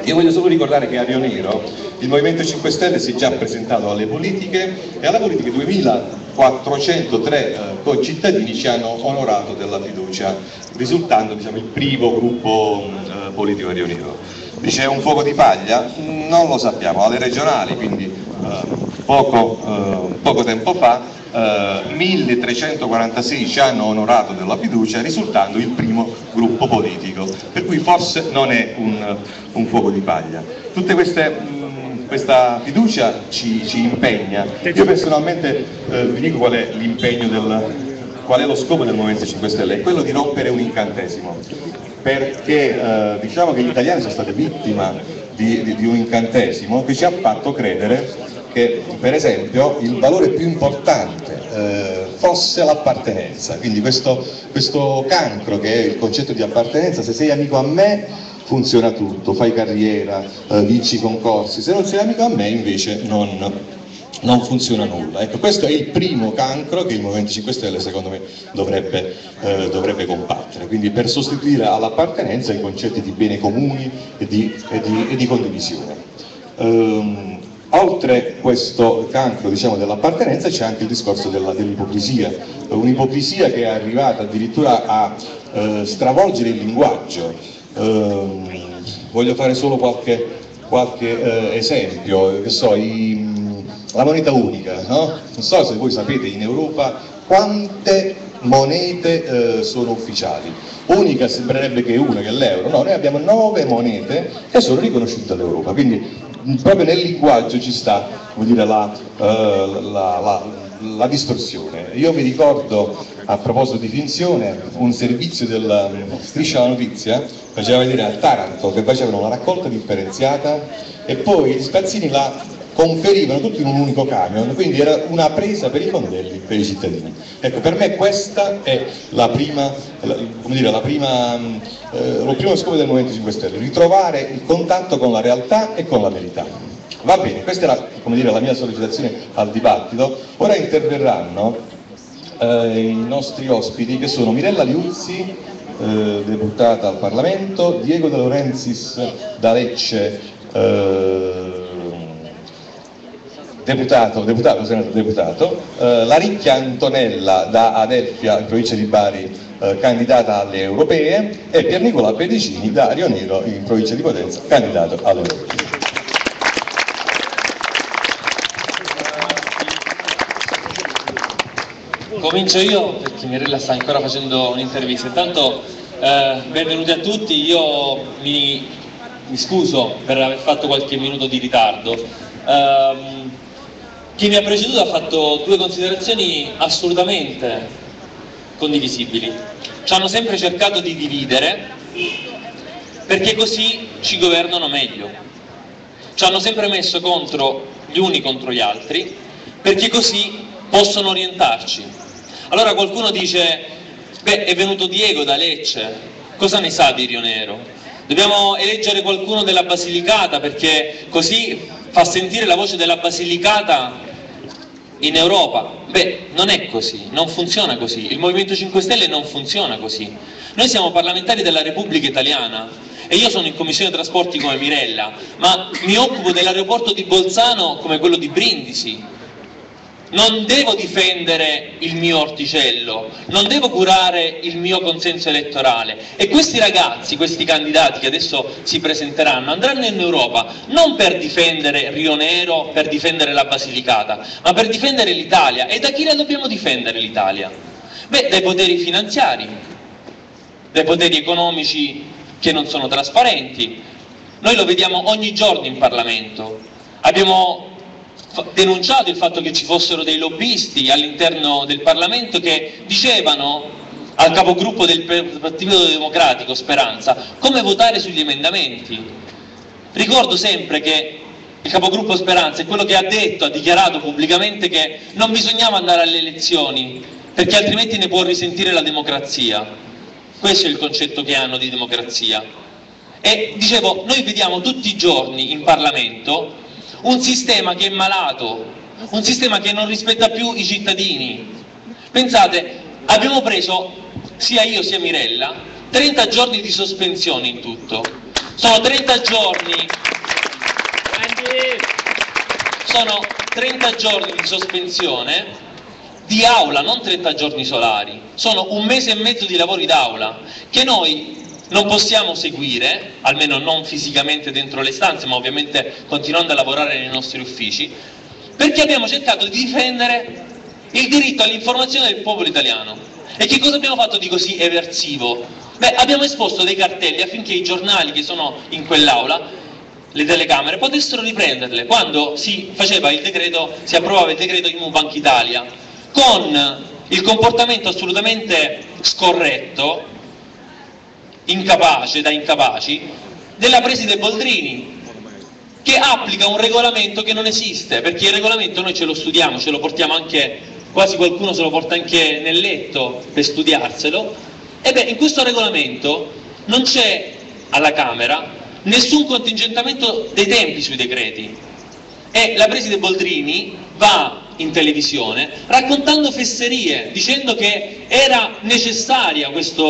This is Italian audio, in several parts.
Io voglio solo ricordare che a Rionero il Movimento 5 Stelle si è già presentato alle politiche e alla politica 2403 concittadini ci hanno onorato della fiducia, risultando, diciamo, il primo gruppo politico a Rionero. Dice un fuoco di paglia? Non lo sappiamo, alle regionali, quindi poco tempo fa 1346 ci hanno onorato della fiducia, risultando il primo gruppo politico, per cui forse non è un fuoco di paglia. Questa fiducia ci impegna. Io personalmente vi dico qual è l'impegno qual è lo scopo del Movimento 5 Stelle, è quello di rompere un incantesimo, perché diciamo che gli italiani sono stati vittima di un incantesimo che ci ha fatto credere che, per esempio, il valore più importante fosse l'appartenenza, quindi questo cancro che è il concetto di appartenenza. Se sei amico a me funziona tutto, fai carriera, vinci concorsi, se non sei amico a me invece non funziona nulla. Ecco, questo è il primo cancro che il Movimento 5 Stelle secondo me dovrebbe combattere, quindi per sostituire all'appartenenza i concetti di bene comuni e di condivisione. Oltre questo cancro, diciamo, dell'appartenenza c'è anche il discorso dell'ipocrisia, un'ipocrisia che è arrivata addirittura a stravolgere il linguaggio. Voglio fare solo qualche esempio, che so, la moneta unica, no? Non so se voi sapete in Europa quante monete sono ufficiali. Unica sembrerebbe che è una, che è l'euro, no, noi abbiamo 9 monete che sono riconosciute dall'Europa, quindi proprio nel linguaggio ci sta, come dire, la distorsione. Io mi ricordo, a proposito di finzione, un servizio della Striscia la Notizia faceva vedere a Taranto che facevano una raccolta differenziata e poi gli spazzini la conferivano tutti in un unico camion, quindi era una presa per i fondelli per i cittadini. Ecco, per me questa è lo primo scopo del Movimento 5 Stelle, ritrovare il contatto con la realtà e con la verità. Va bene, questa è la mia sollecitazione al dibattito. Ora interverranno i nostri ospiti, che sono Mirella Liuzzi, deputata al Parlamento, Diego De Laurentiis da Lecce, deputato, Laricchia Antonella da Adelfia, in provincia di Bari, candidata alle europee, e Piernicola Pedicini da Rionero, in provincia di Potenza, candidato alle europee. Comincio io perché Mirella sta ancora facendo un'intervista. Intanto benvenuti a tutti, io mi scuso per aver fatto qualche minuto di ritardo. Chi mi ha preceduto ha fatto due considerazioni assolutamente condivisibili. Ci hanno sempre cercato di dividere perché così ci governano meglio. Ci hanno sempre messo contro gli uni contro gli altri perché così possono orientarci. Allora qualcuno dice: beh, è venuto Diego da Lecce, cosa ne sa di Rionero? Dobbiamo eleggere qualcuno della Basilicata perché così fa sentire la voce della Basilicata in Europa. Beh, non è così, non funziona così, il Movimento 5 Stelle non funziona così. Noi siamo parlamentari della Repubblica Italiana e io sono in Commissione Trasporti come Mirella, ma mi occupo dell'aeroporto di Bolzano come quello di Brindisi. Non devo difendere il mio orticello, non devo curare il mio consenso elettorale, e questi ragazzi, questi candidati che adesso si presenteranno, andranno in Europa non per difendere Rionero, per difendere la Basilicata, ma per difendere l'Italia. E da chi la dobbiamo difendere l'Italia? Beh, dai poteri finanziari, dai poteri economici che non sono trasparenti. Noi lo vediamo ogni giorno in Parlamento. Abbiamo denunciato il fatto che ci fossero dei lobbisti all'interno del Parlamento che dicevano al capogruppo del Partito Democratico, Speranza, come votare sugli emendamenti. Ricordo sempre che il capogruppo Speranza è quello che ha dichiarato pubblicamente che non bisognava andare alle elezioni perché altrimenti ne può risentire la democrazia. Questo è il concetto che hanno di democrazia. E dicevo, noi vediamo tutti i giorni in Parlamento un sistema che è malato, un sistema che non rispetta più i cittadini. Pensate, abbiamo preso, sia io sia Mirella, 30 giorni di sospensione in tutto. Sono 30 giorni di sospensione di aula, non 30 giorni solari, sono 1 mese e mezzo di lavori d'aula che noi non possiamo seguire, almeno non fisicamente dentro le stanze, ma ovviamente continuando a lavorare nei nostri uffici, perché abbiamo cercato di difendere il diritto all'informazione del popolo italiano. E che cosa abbiamo fatto di così eversivo? Beh, abbiamo esposto dei cartelli affinché i giornali che sono in quell'aula, le telecamere, potessero riprenderle quando si faceva il decreto, si approvava il decreto IMU Banca Italia, con il comportamento assolutamente scorretto, incapace, da incapaci, della preside Boldrini, che applica un regolamento che non esiste, perché il regolamento noi ce lo studiamo, ce lo portiamo anche, quasi qualcuno se lo porta anche nel letto per studiarselo. E beh, in questo regolamento non c'è alla Camera nessun contingentamento dei tempi sui decreti, e la preside Boldrini va in televisione raccontando fesserie, dicendo che era necessaria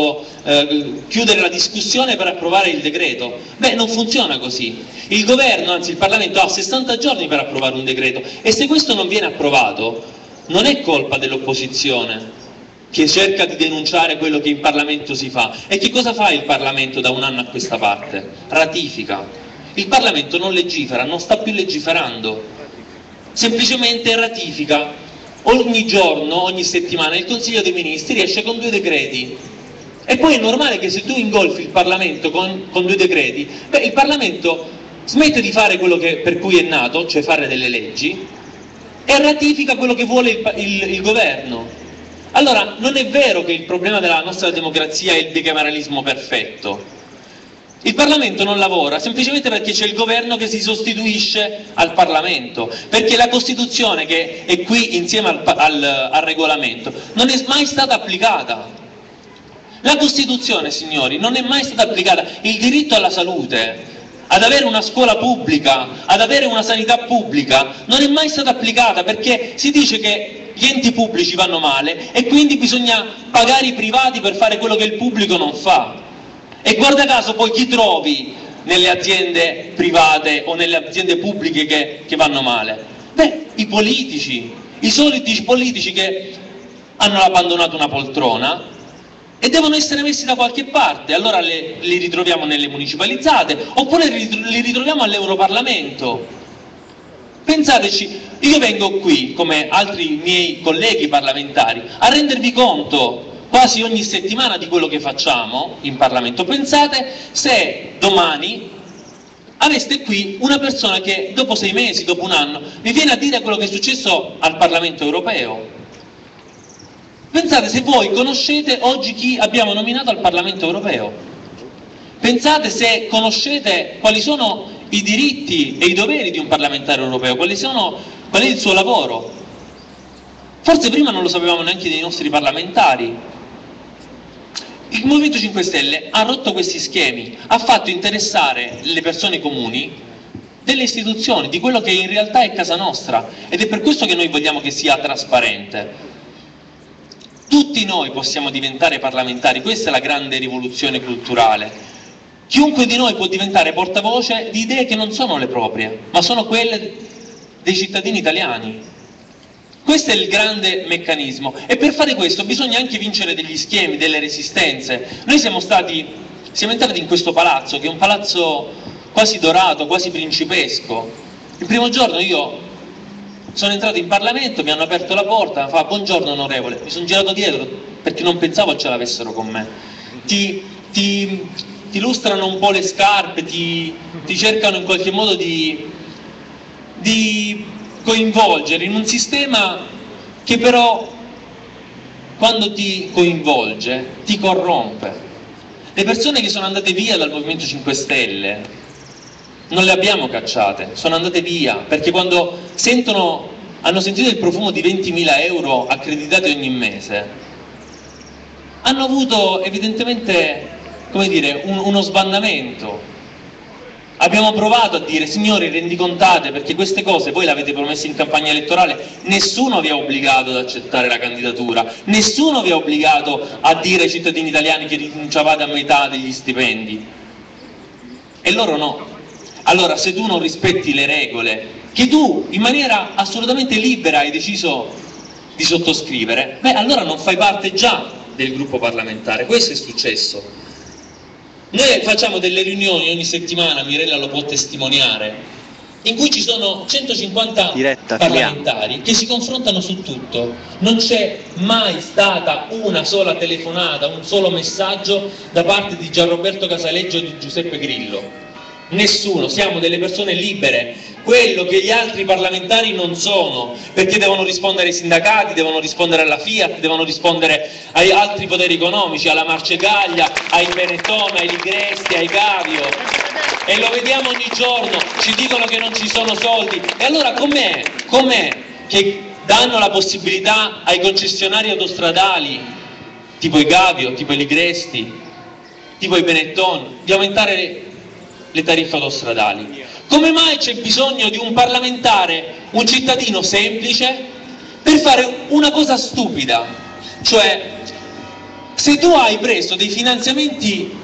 chiudere la discussione per approvare il decreto. Beh, non funziona così. Il governo, anzi il Parlamento, ha 60 giorni per approvare un decreto, e se questo non viene approvato non è colpa dell'opposizione che cerca di denunciare quello che in Parlamento si fa. E che cosa fa il Parlamento da 1 anno a questa parte? Ratifica. Il Parlamento non legifera, non sta più legiferando, semplicemente ratifica. Ogni giorno, ogni settimana il Consiglio dei Ministri esce con 2 decreti, e poi è normale che se tu ingolfi il Parlamento con 2 decreti, beh, il Parlamento smette di fare quello per cui è nato, cioè fare delle leggi, e ratifica quello che vuole il governo. Allora, non è vero che il problema della nostra democrazia è il bicameralismo perfetto. Il Parlamento non lavora semplicemente perché c'è il governo che si sostituisce al Parlamento, perché la Costituzione, che è qui insieme al regolamento, non è mai stata applicata. La Costituzione, signori, non è mai stata applicata. Il diritto alla salute, ad avere una scuola pubblica, ad avere una sanità pubblica, non è mai stata applicata, perché si dice che gli enti pubblici vanno male e quindi bisogna pagare i privati per fare quello che il pubblico non fa. E guarda caso poi chi trovi nelle aziende private o nelle aziende pubbliche che vanno male? Beh, i politici, i soliti politici che hanno abbandonato una poltrona e devono essere messi da qualche parte. Allora li ritroviamo nelle municipalizzate, oppure li ritroviamo all'Europarlamento. Pensateci, io vengo qui, come altri miei colleghi parlamentari, a rendervi conto quasi ogni settimana di quello che facciamo in Parlamento. Pensate se domani aveste qui una persona che dopo 6 mesi, dopo 1 anno, vi viene a dire quello che è successo al Parlamento europeo. Pensate se voi conoscete oggi chi abbiamo nominato al Parlamento europeo. Pensate se conoscete quali sono i diritti e i doveri di un parlamentare europeo, qual è il suo lavoro. Forse prima non lo sapevamo neanche dei nostri parlamentari. Il Movimento 5 Stelle ha rotto questi schemi, ha fatto interessare le persone comuni delle istituzioni, di quello che in realtà è casa nostra, ed è per questo che noi vogliamo che sia trasparente. Tutti noi possiamo diventare parlamentari, questa è la grande rivoluzione culturale. Chiunque di noi può diventare portavoce di idee che non sono le proprie, ma sono quelle dei cittadini italiani. Questo è il grande meccanismo, e per fare questo bisogna anche vincere degli schemi, delle resistenze. Noi siamo entrati in questo palazzo, che è un palazzo quasi dorato, quasi principesco. Il primo giorno io sono entrato in Parlamento, mi hanno aperto la porta, mi fa buongiorno onorevole, mi sono girato dietro perché non pensavo ce l'avessero con me. Ti lustrano un po' le scarpe, ti cercano in qualche modo di coinvolgere in un sistema che però quando ti coinvolge ti corrompe. Le persone che sono andate via dal Movimento 5 Stelle non le abbiamo cacciate, sono andate via perché quando hanno sentito il profumo di 20.000 euro accreditati ogni mese, hanno avuto evidentemente, come dire, uno sbandamento. Abbiamo provato a dire, signori, rendicontate, perché queste cose voi le avete promesse in campagna elettorale, nessuno vi ha obbligato ad accettare la candidatura, nessuno vi ha obbligato a dire ai cittadini italiani che rinunciavate a metà degli stipendi. e loro no. Allora, se tu non rispetti le regole che tu in maniera assolutamente libera hai deciso di sottoscrivere, beh, allora non fai parte già del gruppo parlamentare. Questo è successo. Noi facciamo delle riunioni ogni settimana, Mirella lo può testimoniare, in cui ci sono 150 parlamentari che si confrontano su tutto. Non c'è mai stata una sola telefonata, un solo messaggio da parte di Gianroberto Casaleggio o di Giuseppe Grillo. Nessuno, siamo delle persone libere, quello che gli altri parlamentari non sono, perché devono rispondere ai sindacati, devono rispondere alla Fiat, devono rispondere agli altri poteri economici, alla Marcegaglia, ai Benetton, ai Ligresti, ai Gavio, e lo vediamo ogni giorno, ci dicono che non ci sono soldi, e allora com'è che danno la possibilità ai concessionari autostradali, tipo i Gavio, tipo i Ligresti, tipo i Benetton, di aumentare le tariffe autostradali? Come mai c'è bisogno di un parlamentare, un cittadino semplice, per fare una cosa stupida? Cioè, se tu hai preso dei finanziamenti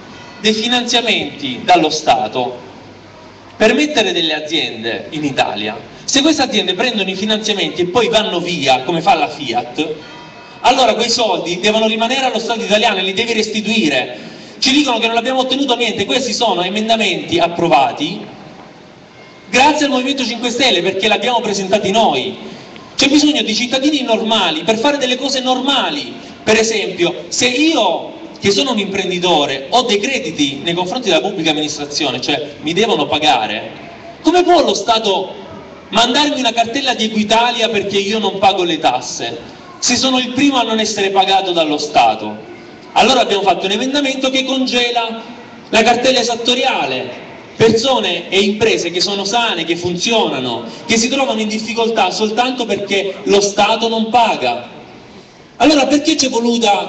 dallo Stato per mettere delle aziende in Italia, se queste aziende prendono i finanziamenti e poi vanno via, come fa la Fiat, allora quei soldi devono rimanere allo Stato italiano e li devi restituire. Ci dicono che non abbiamo ottenuto niente, questi sono emendamenti approvati grazie al Movimento 5 Stelle, perché l'abbiamo presentati noi. C'è bisogno di cittadini normali per fare delle cose normali. Per esempio, se io, che sono un imprenditore, ho dei crediti nei confronti della pubblica amministrazione, cioè mi devono pagare, come può lo Stato mandarmi una cartella di Equitalia perché io non pago le tasse, se sono il primo a non essere pagato dallo Stato? Allora abbiamo fatto un emendamento che congela la cartella esattoriale. Persone e imprese che sono sane, che funzionano, che si trovano in difficoltà soltanto perché lo Stato non paga. Allora perché ci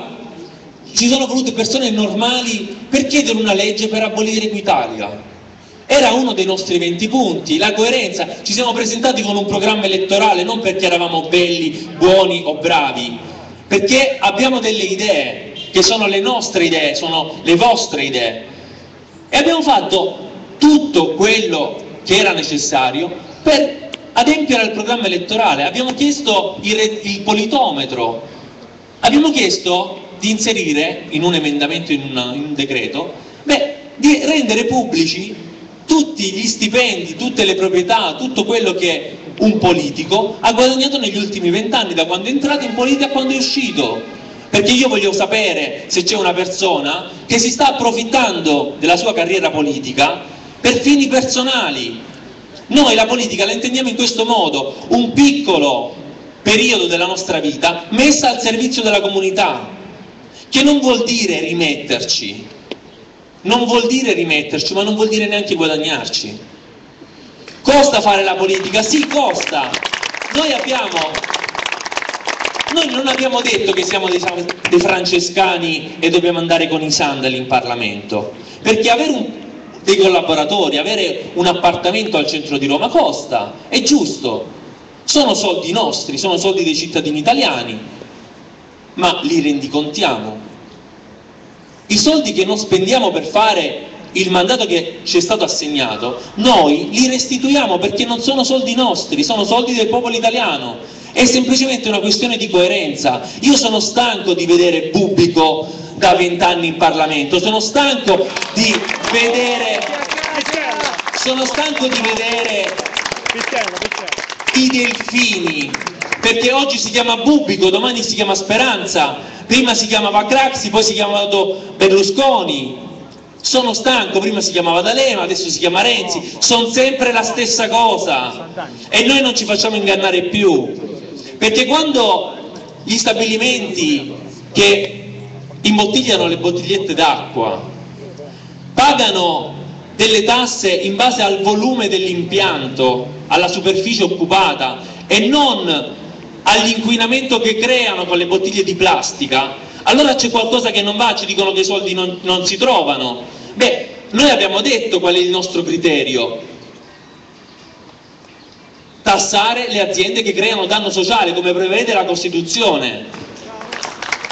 sono volute persone normali per chiedere una legge per abolire Equitalia? Era uno dei nostri 20 punti, la coerenza. Ci siamo presentati con un programma elettorale non perché eravamo belli, buoni o bravi, perché abbiamo delle idee che sono le nostre idee, sono le vostre idee, e abbiamo fatto tutto quello che era necessario per adempiere al programma elettorale. Abbiamo chiesto il politometro, abbiamo chiesto di inserire in un emendamento, in un decreto, di rendere pubblici tutti gli stipendi, tutte le proprietà, tutto quello che un politico ha guadagnato negli ultimi 20 anni, da quando è entrato in politica a quando è uscito. Perché io voglio sapere se c'è una persona che si sta approfittando della sua carriera politica per fini personali. Noi la politica la intendiamo in questo modo: un piccolo periodo della nostra vita messa al servizio della comunità, che non vuol dire rimetterci, ma non vuol dire neanche guadagnarci. Costa fare la politica? Sì, costa. Noi non abbiamo detto che siamo dei francescani e dobbiamo andare con i sandali in Parlamento, perché avere dei collaboratori, avere un appartamento al centro di Roma costa, è giusto, sono soldi nostri, sono soldi dei cittadini italiani, ma li rendicontiamo. I soldi che non spendiamo per fare il mandato che ci è stato assegnato, noi li restituiamo, perché non sono soldi nostri, sono soldi del popolo italiano. È semplicemente una questione di coerenza. Io sono stanco di vedere Bubbico da 20 anni in Parlamento, sono stanco di vedere i delfini, perché oggi si chiama Bubbico, domani si chiama Speranza, prima si chiamava Craxi, poi si chiamava Berlusconi. Sono stanco, prima si chiamava D'Alema, adesso si chiama Renzi, sono sempre la stessa cosa e noi non ci facciamo ingannare più, perché quando gli stabilimenti che imbottigliano le bottigliette d'acqua pagano delle tasse in base al volume dell'impianto, alla superficie occupata e non all'inquinamento che creano con le bottiglie di plastica, allora c'è qualcosa che non va, ci dicono che i soldi non si trovano. Noi abbiamo detto qual è il nostro criterio: tassare le aziende che creano danno sociale, come prevede la Costituzione.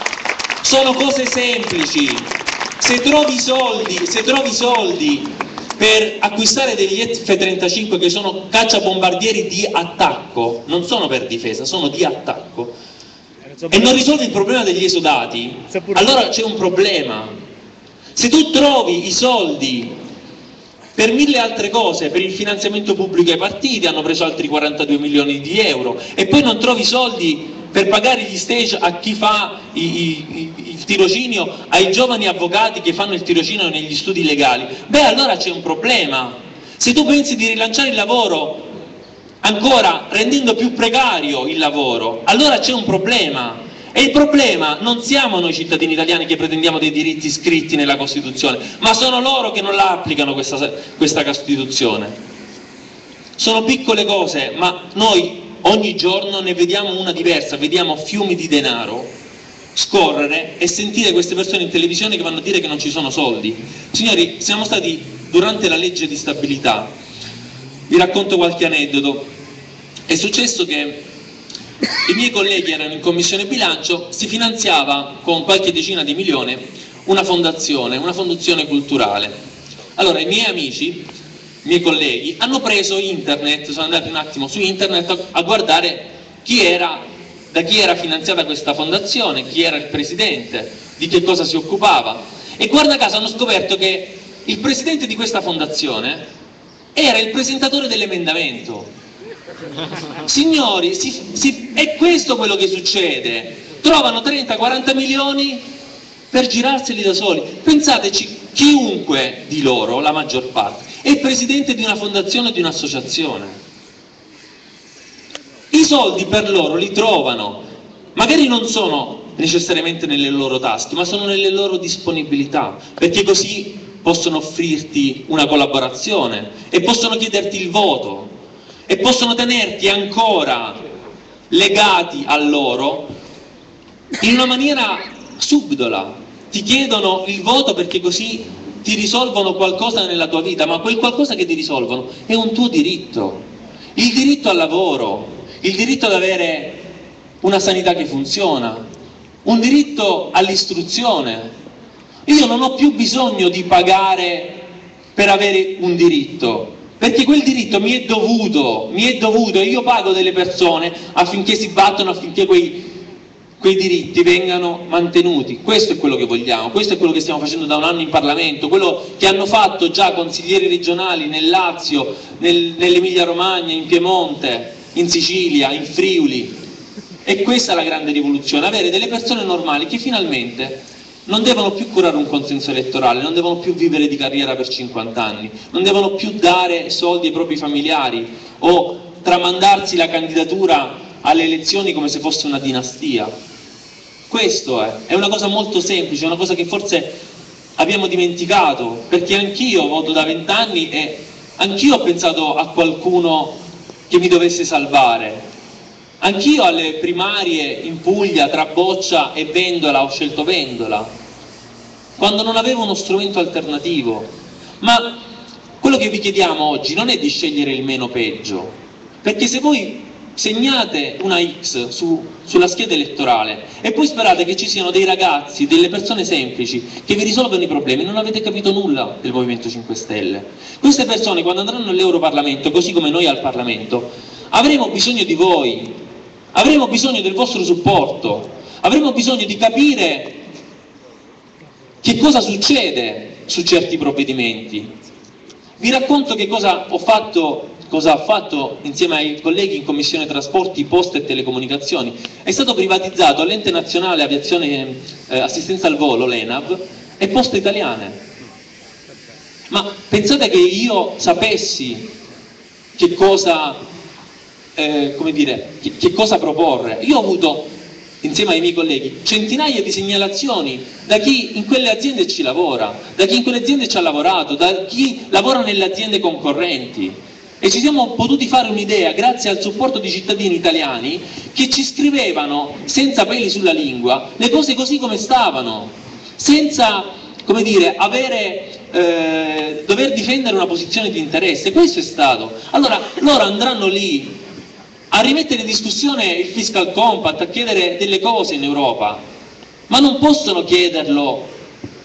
Sono cose semplici. Se trovi soldi per acquistare degli F-35 che sono cacciabombardieri di attacco, non sono per difesa, sono di attacco, e non risolvi il problema degli esodati, allora c'è un problema. Se tu trovi i soldi per mille altre cose, per il finanziamento pubblico ai partiti, hanno preso altri 42 milioni di euro, e poi non trovi soldi per pagare gli stage a chi fa il tirocinio, ai giovani avvocati che fanno il tirocinio negli studi legali, beh allora c'è un problema. Se tu pensi di rilanciare il lavoro ancora rendendo più precario il lavoro, allora c'è un problema. E il problema non siamo noi cittadini italiani che pretendiamo dei diritti scritti nella Costituzione, ma sono loro che non la applicano questa Costituzione. Sono piccole cose, ma noi ogni giorno ne vediamo una diversa, vediamo fiumi di denaro scorrere e sentire queste persone in televisione che vanno a dire che non ci sono soldi. Signori, siamo stati durante la legge di stabilità, vi racconto qualche aneddoto. È successo che i miei colleghi erano in commissione bilancio, si finanziava con qualche decina di milioni una fondazione culturale. Allora i miei amici, i miei colleghi, hanno preso internet, sono andati un attimo su internet a guardare da chi era finanziata questa fondazione, chi era il presidente, di che cosa si occupava, e guarda caso hanno scoperto che il presidente di questa fondazione era il presentatore dell'emendamento. Signori, è questo quello che succede. Trovano 30-40 milioni per girarseli da soli. Pensateci, chiunque di loro, la maggior parte, è presidente di una fondazione o di un'associazione. I soldi per loro li trovano, magari non sono necessariamente nelle loro tasche, ma sono nelle loro disponibilità, perché così possono offrirti una collaborazione e possono chiederti il voto e possono tenerti ancora legati a loro in una maniera subdola. Ti chiedono il voto perché così ti risolvono qualcosa nella tua vita, ma quel qualcosa che ti risolvono è un tuo diritto, il diritto al lavoro, il diritto ad avere una sanità che funziona, un diritto all'istruzione. Io non ho più bisogno di pagare per avere un diritto, perché quel diritto mi è dovuto e io pago delle persone affinché si battono, affinché quei diritti vengano mantenuti. Questo è quello che vogliamo, questo è quello che stiamo facendo da un anno in Parlamento, quello che hanno fatto già consiglieri regionali nel Lazio, nell'Emilia Romagna, in Piemonte, in Sicilia, in Friuli. E questa è la grande rivoluzione, avere delle persone normali che finalmente non devono più curare un consenso elettorale, non devono più vivere di carriera per 50 anni, non devono più dare soldi ai propri familiari o tramandarsi la candidatura alle elezioni come se fosse una dinastia. Questo è una cosa molto semplice, è una cosa che forse abbiamo dimenticato, perché anch'io voto da 20 anni e anch'io ho pensato a qualcuno che mi dovesse salvare. Anch'io alle primarie in Puglia tra Boccia e Vendola ho scelto Vendola, quando non avevo uno strumento alternativo. Ma quello che vi chiediamo oggi non è di scegliere il meno peggio, perché se voi segnate una X sulla scheda elettorale e poi sperate che ci siano dei ragazzi, delle persone semplici che vi risolvono i problemi, non avete capito nulla del Movimento 5 Stelle. Queste persone quando andranno all'Europarlamento, così come noi al Parlamento, avremo bisogno di voi. Avremo bisogno del vostro supporto, avremo bisogno di capire che cosa succede su certi provvedimenti. Vi racconto che cosa ho fatto insieme ai colleghi in Commissione Trasporti, Poste e Telecomunicazioni. È stato privatizzato l'Ente Nazionale Aviazione Assistenza al Volo, l'ENAV, e Poste Italiane. Ma pensate che io sapessi che cosa che cosa proporre? Io ho avuto, insieme ai miei colleghi, centinaia di segnalazioni da chi in quelle aziende ci lavora, da chi in quelle aziende ci ha lavorato, da chi lavora nelle aziende concorrenti, e ci siamo potuti fare un'idea grazie al supporto di cittadini italiani che ci scrivevano senza peli sulla lingua le cose così come stavano, senza dover difendere una posizione di interesse. Questo è stato. Allora loro andranno lì a rimettere in discussione il fiscal compact, a chiedere delle cose in Europa, ma non possono chiederlo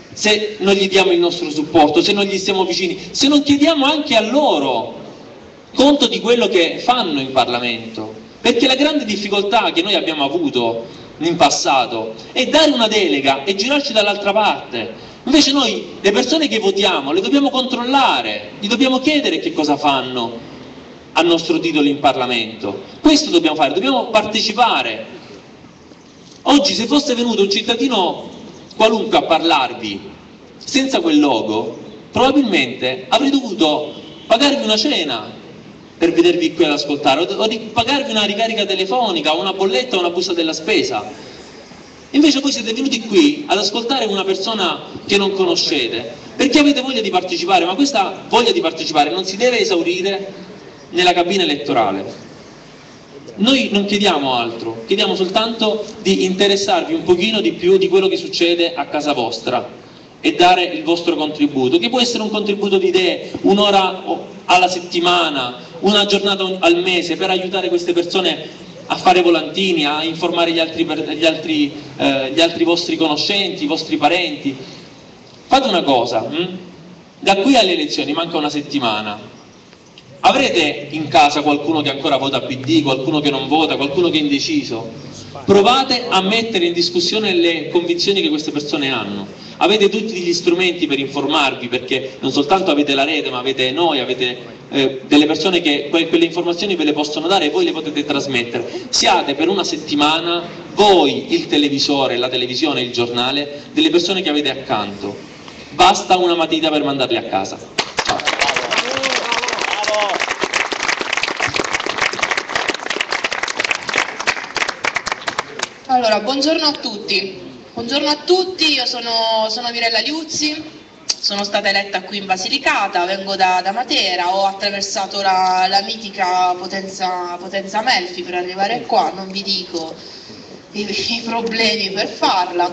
se non gli diamo il nostro supporto, se non gli stiamo vicini, se non chiediamo anche a loro conto di quello che fanno in Parlamento, perché la grande difficoltà che noi abbiamo avuto in passato è dare una delega e girarci dall'altra parte. Invece noi le persone che votiamo le dobbiamo controllare, gli dobbiamo chiedere che cosa fanno a nostro titolo in Parlamento. Questo dobbiamo fare, dobbiamo partecipare. Oggi se fosse venuto un cittadino qualunque a parlarvi senza quel logo, probabilmente avrei dovuto pagarvi una cena per vedervi qui ad ascoltare, o di pagarvi una ricarica telefonica, una bolletta o una busta della spesa. Invece voi siete venuti qui ad ascoltare una persona che non conoscete, perché avete voglia di partecipare, ma questa voglia di partecipare non si deve esaurire nella cabina elettorale. Noi non chiediamo altro, chiediamo soltanto di interessarvi un pochino di più di quello che succede a casa vostra e dare il vostro contributo, che può essere un contributo di idee, un'ora alla settimana, una giornata al mese, per aiutare queste persone a fare volantini, a informare gli altri vostri conoscenti, i vostri parenti. Fate una cosa, da qui alle elezioni manca una settimana. Avrete in casa qualcuno che ancora vota PD, qualcuno che non vota, qualcuno che è indeciso? Provate a mettere in discussione le convinzioni che queste persone hanno. Avete tutti gli strumenti per informarvi, perché non soltanto avete la rete, ma avete noi, avete delle persone che quelle informazioni ve le possono dare e voi le potete trasmettere. Siate per una settimana voi il televisore, la televisione, il giornale delle persone che avete accanto. Basta una matita per mandarli a casa. Ciao. Allora, buongiorno a tutti. Buongiorno a tutti, io sono Mirella Liuzzi, sono stata eletta qui in Basilicata, vengo da Matera, ho attraversato la mitica Potenza Melfi per arrivare qua, non vi dico i problemi per farla.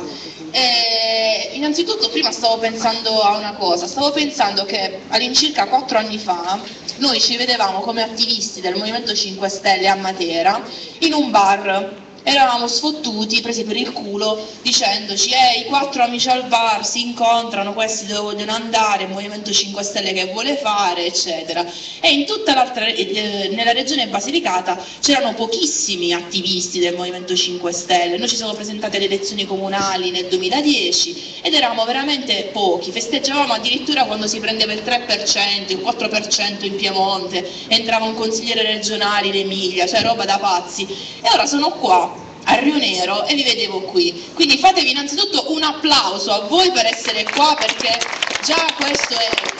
Innanzitutto prima stavo pensando a una cosa, stavo pensando che all'incirca 4 anni fa noi ci vedevamo come attivisti del Movimento 5 Stelle a Matera in un bar. Eravamo sfottuti, presi per il culo, dicendoci i 4 amici al bar si incontrano, questi dove vogliono andare, il Movimento 5 Stelle che vuole fare, eccetera. E in tutta nella regione Basilicata c'erano pochissimi attivisti del Movimento 5 Stelle. Noi ci siamo presentati alle elezioni comunali nel 2010 ed eravamo veramente pochi, festeggiavamo addirittura quando si prendeva il 3%, il 4% in Piemonte, entrava un consigliere regionale in Emilia, cioè roba da pazzi. E ora sono qua a Rio Nero e vi vedevo qui, quindi fatevi innanzitutto un applauso a voi per essere qua, perché già questo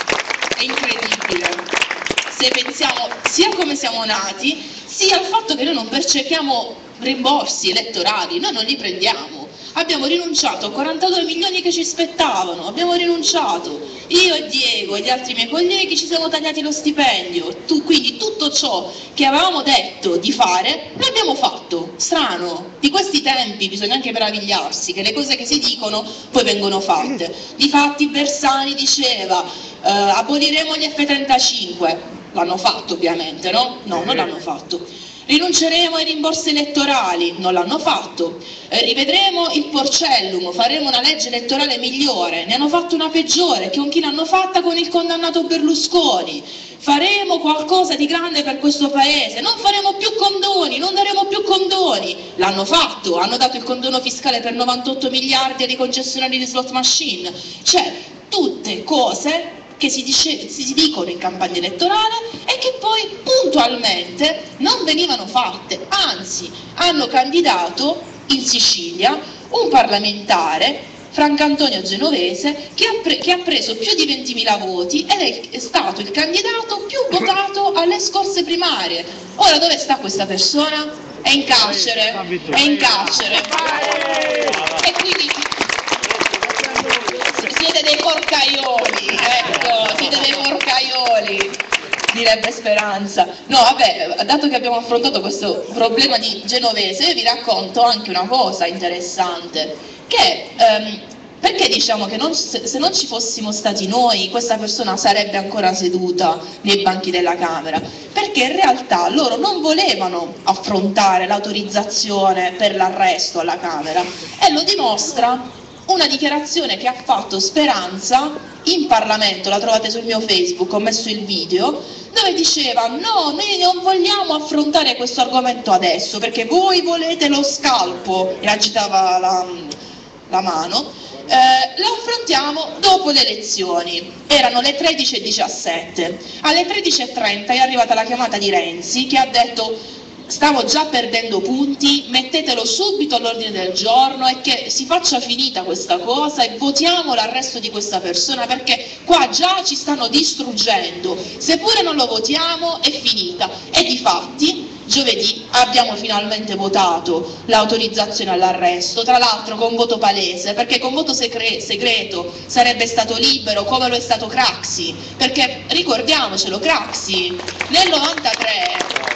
è incredibile, se pensiamo sia come siamo nati, sia al fatto che noi non percepiamo rimborsi elettorali, noi non li prendiamo. Abbiamo rinunciato a 42 milioni che ci spettavano, abbiamo rinunciato. Io e Diego e gli altri miei colleghi ci siamo tagliati lo stipendio, quindi tutto ciò che avevamo detto di fare l'abbiamo fatto. Strano, di questi tempi bisogna anche meravigliarsi che le cose che si dicono poi vengono fatte. Difatti Bersani diceva aboliremo gli F-35, l'hanno fatto ovviamente, no? No, non l'hanno fatto. Rinunceremo ai rimborsi elettorali, non l'hanno fatto. Rivedremo il Porcellum, faremo una legge elettorale migliore, ne hanno fatto una peggiore, che con chi l'hanno fatta con il condannato Berlusconi. Faremo qualcosa di grande per questo paese, non faremo più condoni, non daremo più condoni. L'hanno fatto, hanno dato il condono fiscale per 98 miliardi ai concessionari di slot machine. Cioè, tutte cose che si dicono in campagna elettorale e che poi puntualmente non venivano fatte, anzi hanno candidato in Sicilia un parlamentare, Francantonio Genovese, che ha preso più di 20.000 voti ed è stato il candidato più votato alle scorse primarie. Ora dove sta questa persona? È in carcere, è in carcere. E quindi siete dei porcaioli, ecco, siete dei porcaioli, direbbe Speranza. No, vabbè, dato che abbiamo affrontato questo problema di Genovese, vi racconto anche una cosa interessante, che perché diciamo che se non ci fossimo stati noi, questa persona sarebbe ancora seduta nei banchi della Camera? Perché in realtà loro non volevano affrontare l'autorizzazione per l'arresto alla Camera, e lo dimostra una dichiarazione che ha fatto Speranza in Parlamento, la trovate sul mio Facebook, ho messo il video, dove diceva no, noi non vogliamo affrontare questo argomento adesso perché voi volete lo scalpo, e agitava la mano, lo affrontiamo dopo le elezioni. Erano le 13:17, alle 13:30 è arrivata la chiamata di Renzi che ha detto stavo già perdendo punti, mettetelo subito all'ordine del giorno e che si faccia finita questa cosa e votiamo l'arresto di questa persona perché qua già ci stanno distruggendo, seppure non lo votiamo è finita. E difatti giovedì abbiamo finalmente votato l'autorizzazione all'arresto, tra l'altro con voto palese, perché con voto segreto sarebbe stato libero come lo è stato Craxi, perché ricordiamocelo, Craxi nel 93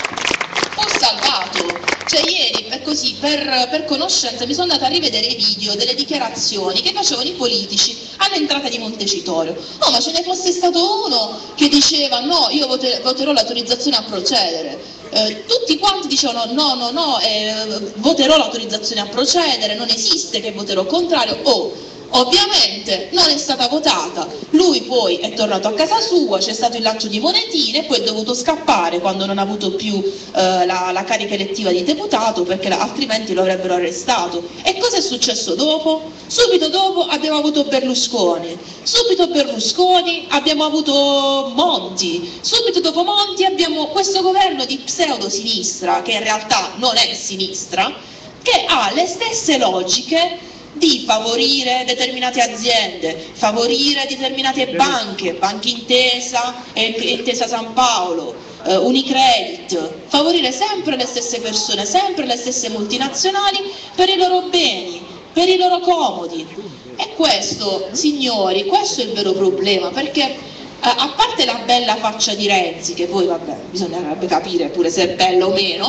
fu salvato, cioè ieri per conoscenza mi sono andata a rivedere i video delle dichiarazioni che facevano i politici all'entrata di Montecitorio. Oh, ma ce ne fosse stato uno che diceva no, io voterò l'autorizzazione a procedere, tutti quanti dicevano no, voterò l'autorizzazione a procedere, non esiste che voterò contrario. Ovviamente non è stata votata, lui poi è tornato a casa sua, c'è stato il lancio di monetine e poi è dovuto scappare quando non ha avuto più la carica elettiva di deputato perché altrimenti lo avrebbero arrestato. E cosa è successo dopo? Subito dopo abbiamo avuto Berlusconi, subito Berlusconi abbiamo avuto Monti, subito dopo Monti abbiamo questo governo di pseudo-sinistra che in realtà non è sinistra, che ha le stesse logiche di favorire determinate aziende, favorire determinate banche, Banca Intesa e Intesa San Paolo, Unicredit, favorire sempre le stesse persone, sempre le stesse multinazionali per i loro beni, per i loro comodi. E questo, signori, questo è il vero problema, perché a parte la bella faccia di Renzi, che poi vabbè bisognerebbe capire pure se è bella o meno,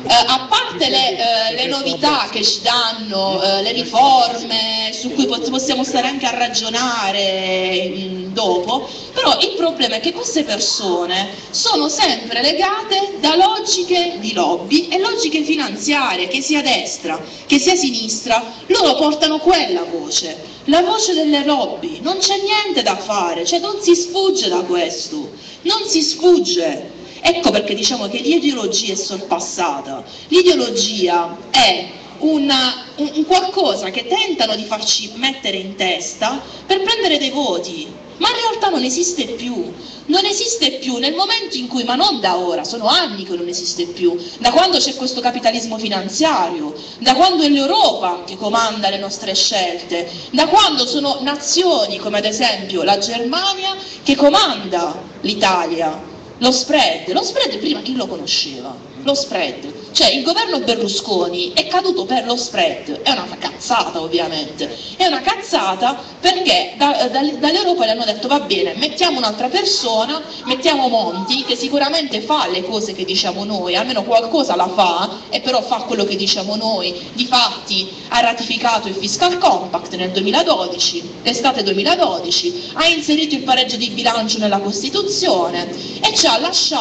a parte le novità che ci danno, le riforme su cui possiamo stare anche a ragionare dopo, però il problema è che queste persone sono sempre legate da logiche di lobby e logiche finanziarie, che sia destra, che sia sinistra, loro portano quella voce. La voce delle lobby, non c'è niente da fare, cioè non si sfugge da questo, non si sfugge. Ecco perché diciamo che l'ideologia è sorpassata, l'ideologia è un qualcosa che tentano di farci mettere in testa per prendere dei voti, ma in realtà non esiste più. Non esiste più nel momento in cui, ma non da ora, sono anni che non esiste più, da quando c'è questo capitalismo finanziario, da quando è l'Europa che comanda le nostre scelte, da quando sono nazioni come ad esempio la Germania che comanda l'Italia. Lo spread prima chi lo conosceva? Lo spread, cioè il governo Berlusconi è caduto per lo spread, è una cazzata ovviamente, è una cazzata perché dall'Europa gli hanno detto va bene, mettiamo un'altra persona, mettiamo Monti che sicuramente fa le cose che diciamo noi, almeno qualcosa la fa e però fa quello che diciamo noi, difatti ha ratificato il Fiscal Compact nel 2012, l'estate 2012, ha inserito il pareggio di bilancio nella Costituzione e ci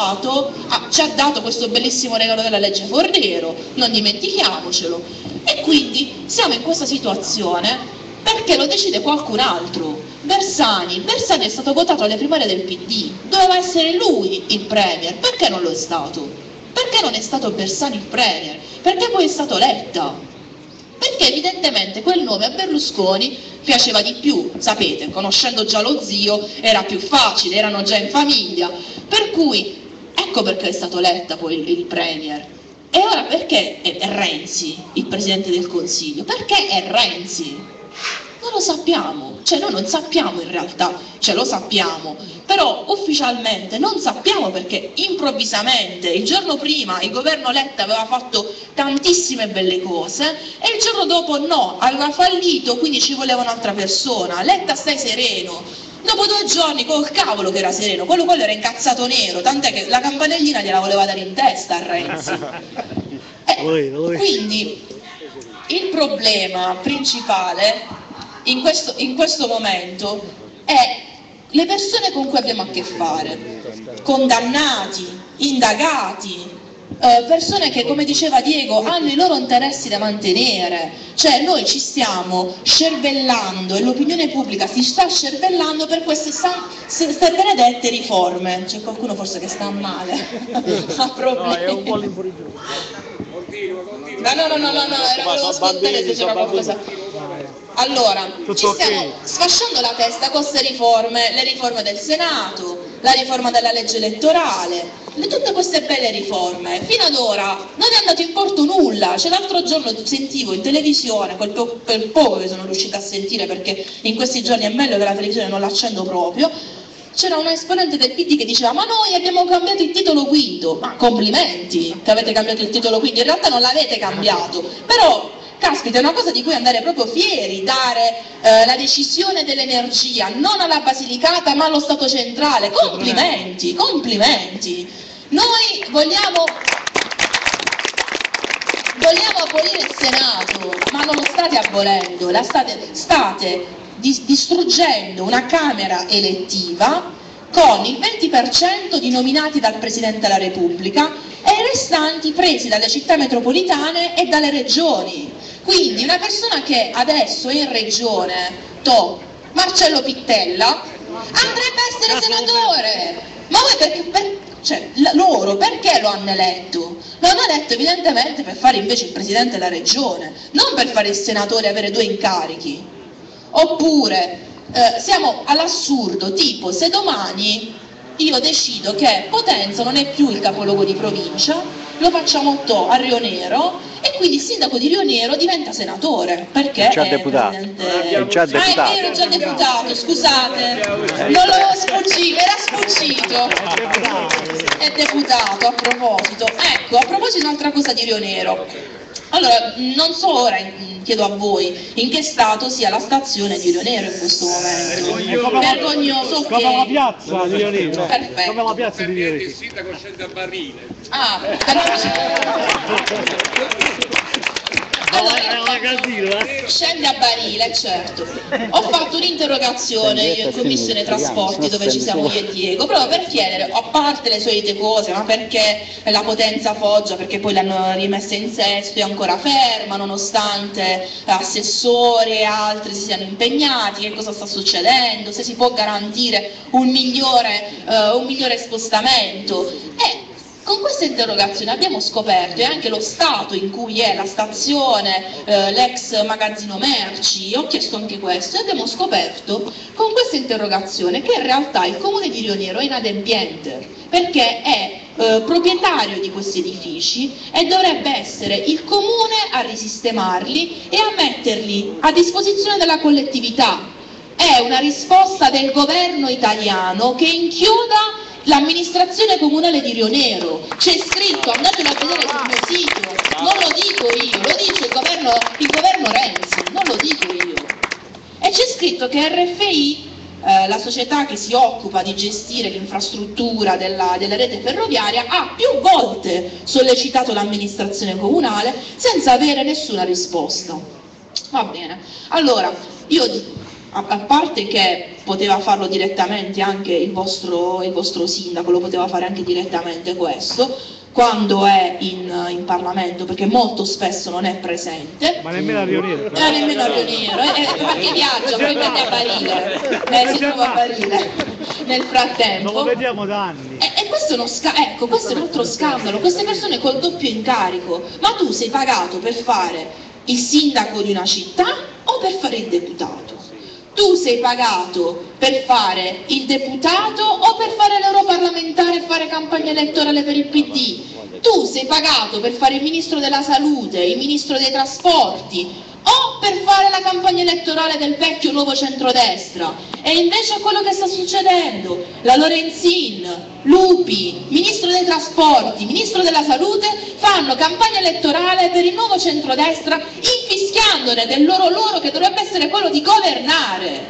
ha dato questo bellissimo regalo della legge Fornero, non dimentichiamocelo, e quindi siamo in questa situazione perché lo decide qualcun altro. Bersani è stato votato alle primarie del PD, doveva essere lui il premier, perché non lo è stato? Perché non è stato Bersani il premier? Perché poi è stato Letta? Perché evidentemente quel nome a Berlusconi piaceva di più, sapete, conoscendo già lo zio era più facile, erano già in famiglia, per cui ecco perché è stato Letta poi il premier. E ora perché è Renzi il Presidente del Consiglio? Perché è Renzi? Non lo sappiamo, cioè noi non sappiamo in realtà, cioè lo sappiamo, però ufficialmente non sappiamo perché improvvisamente il giorno prima il governo Letta aveva fatto tantissime belle cose e il giorno dopo no, aveva fallito, quindi ci voleva un'altra persona. Letta stai sereno. Dopo 2 giorni col cavolo che era sereno, quello era incazzato nero, tant'è che la campanellina gliela voleva dare in testa a Renzi. Quindi il problema principale in questo momento è le persone con cui abbiamo a che fare, condannati, indagati, persone che, come diceva Diego, hanno i loro interessi da mantenere, cioè noi ci stiamo scervellando e l'opinione pubblica si sta scervellando per queste benedette riforme. C'è qualcuno forse che sta male, ha problemi. No, volevo ascoltare se c'era qualcosa. Allora, ci stiamo sfasciando la testa con queste riforme, le riforme del Senato, la riforma della legge elettorale, tutte queste belle riforme. Fino ad ora non è andato in porto nulla. Cioè, l'altro giorno sentivo in televisione, per poco che sono riuscita a sentire, perché in questi giorni è meglio che la televisione non l'accendo proprio, c'era un esponente del PD che diceva: ma noi abbiamo cambiato il titolo quinto. Ma complimenti che avete cambiato il titolo quinto, in realtà non l'avete cambiato, però caspita, è una cosa di cui andare proprio fieri, dare la decisione dell'energia non alla Basilicata ma allo Stato centrale. Complimenti, complimenti. Noi vogliamo abolire il Senato, ma non lo state abolendo, state distruggendo una Camera elettiva con il 20% di nominati dal Presidente della Repubblica e i restanti presi dalle città metropolitane e dalle regioni. Quindi una persona che adesso è in regione, Marcello Pittella, andrebbe a essere senatore. Ma voi loro perché lo hanno eletto? Lo hanno eletto evidentemente per fare invece il Presidente della regione, non per fare il senatore e avere 2 incarichi. Oppure siamo all'assurdo, tipo se domani io decido che Potenza non è più il capoluogo di provincia, lo facciamo a Rio Nero e quindi il sindaco di Rio Nero diventa senatore perché è deputato. è già deputato, scusate, non lo sfuggito, era sfuggito, è deputato. A proposito, ecco, a proposito un'altra cosa di Rio Nero. Allora, non so ora, chiedo a voi, in che stato sia la stazione di Rio Nero in questo momento. Vergognoso, come la piazza di Rio Nero. Perfetto. Come la piazza di Rio Nero. Il sindaco scende a barile. Ah, allora, scende a barile, certo. Ho fatto un'interrogazione io in commissione trasporti dove ci siamo io e Diego, proprio per chiedere, a parte le solite cose, ma perché la Potenza Foggia, perché poi l'hanno rimessa in sesto e ancora ferma nonostante assessori e altri si siano impegnati, che cosa sta succedendo, se si può garantire un migliore spostamento. Con questa interrogazione abbiamo scoperto, e anche lo stato in cui è la stazione, l'ex magazzino merci, ho chiesto anche questo, e abbiamo scoperto con questa interrogazione che in realtà il comune di Rio Nero è inadempiente, perché è proprietario di questi edifici e dovrebbe essere il comune a risistemarli e a metterli a disposizione della collettività. È una risposta del governo italiano che inchioda l'amministrazione comunale di Rio Nero. C'è scritto, andatelo a vedere sul mio sito, non lo dico io, lo dice il governo Renzi, non lo dico io. E c'è scritto che RFI, la società che si occupa di gestire l'infrastruttura della rete ferroviaria, ha più volte sollecitato l'amministrazione comunale senza avere nessuna risposta. Va bene, allora io, a parte che poteva farlo direttamente anche il vostro sindaco, lo poteva fare anche direttamente questo, quando è in Parlamento, perché molto spesso non è presente. Ma nemmeno a Rio Nero. Nemmeno a Rio Nero, perché viaggia, probabilmente a Barile, si trova a Barile nel frattempo. Non lo vediamo da anni. E questo è un altro scandalo, queste persone col doppio incarico. Ma tu sei pagato per fare il sindaco di una città o per fare il deputato? Tu sei pagato per fare il deputato o per fare l'europarlamentare e fare campagna elettorale per il PD? Tu sei pagato per fare il ministro della salute, il ministro dei trasporti o per fare la campagna elettorale del vecchio nuovo centrodestra? E invece è quello che sta succedendo. La Lorenzin, Lupi, ministro dei trasporti, ministro della salute fanno campagna elettorale per il nuovo centrodestra infischiandone del loro che dovrebbe essere quello di governare,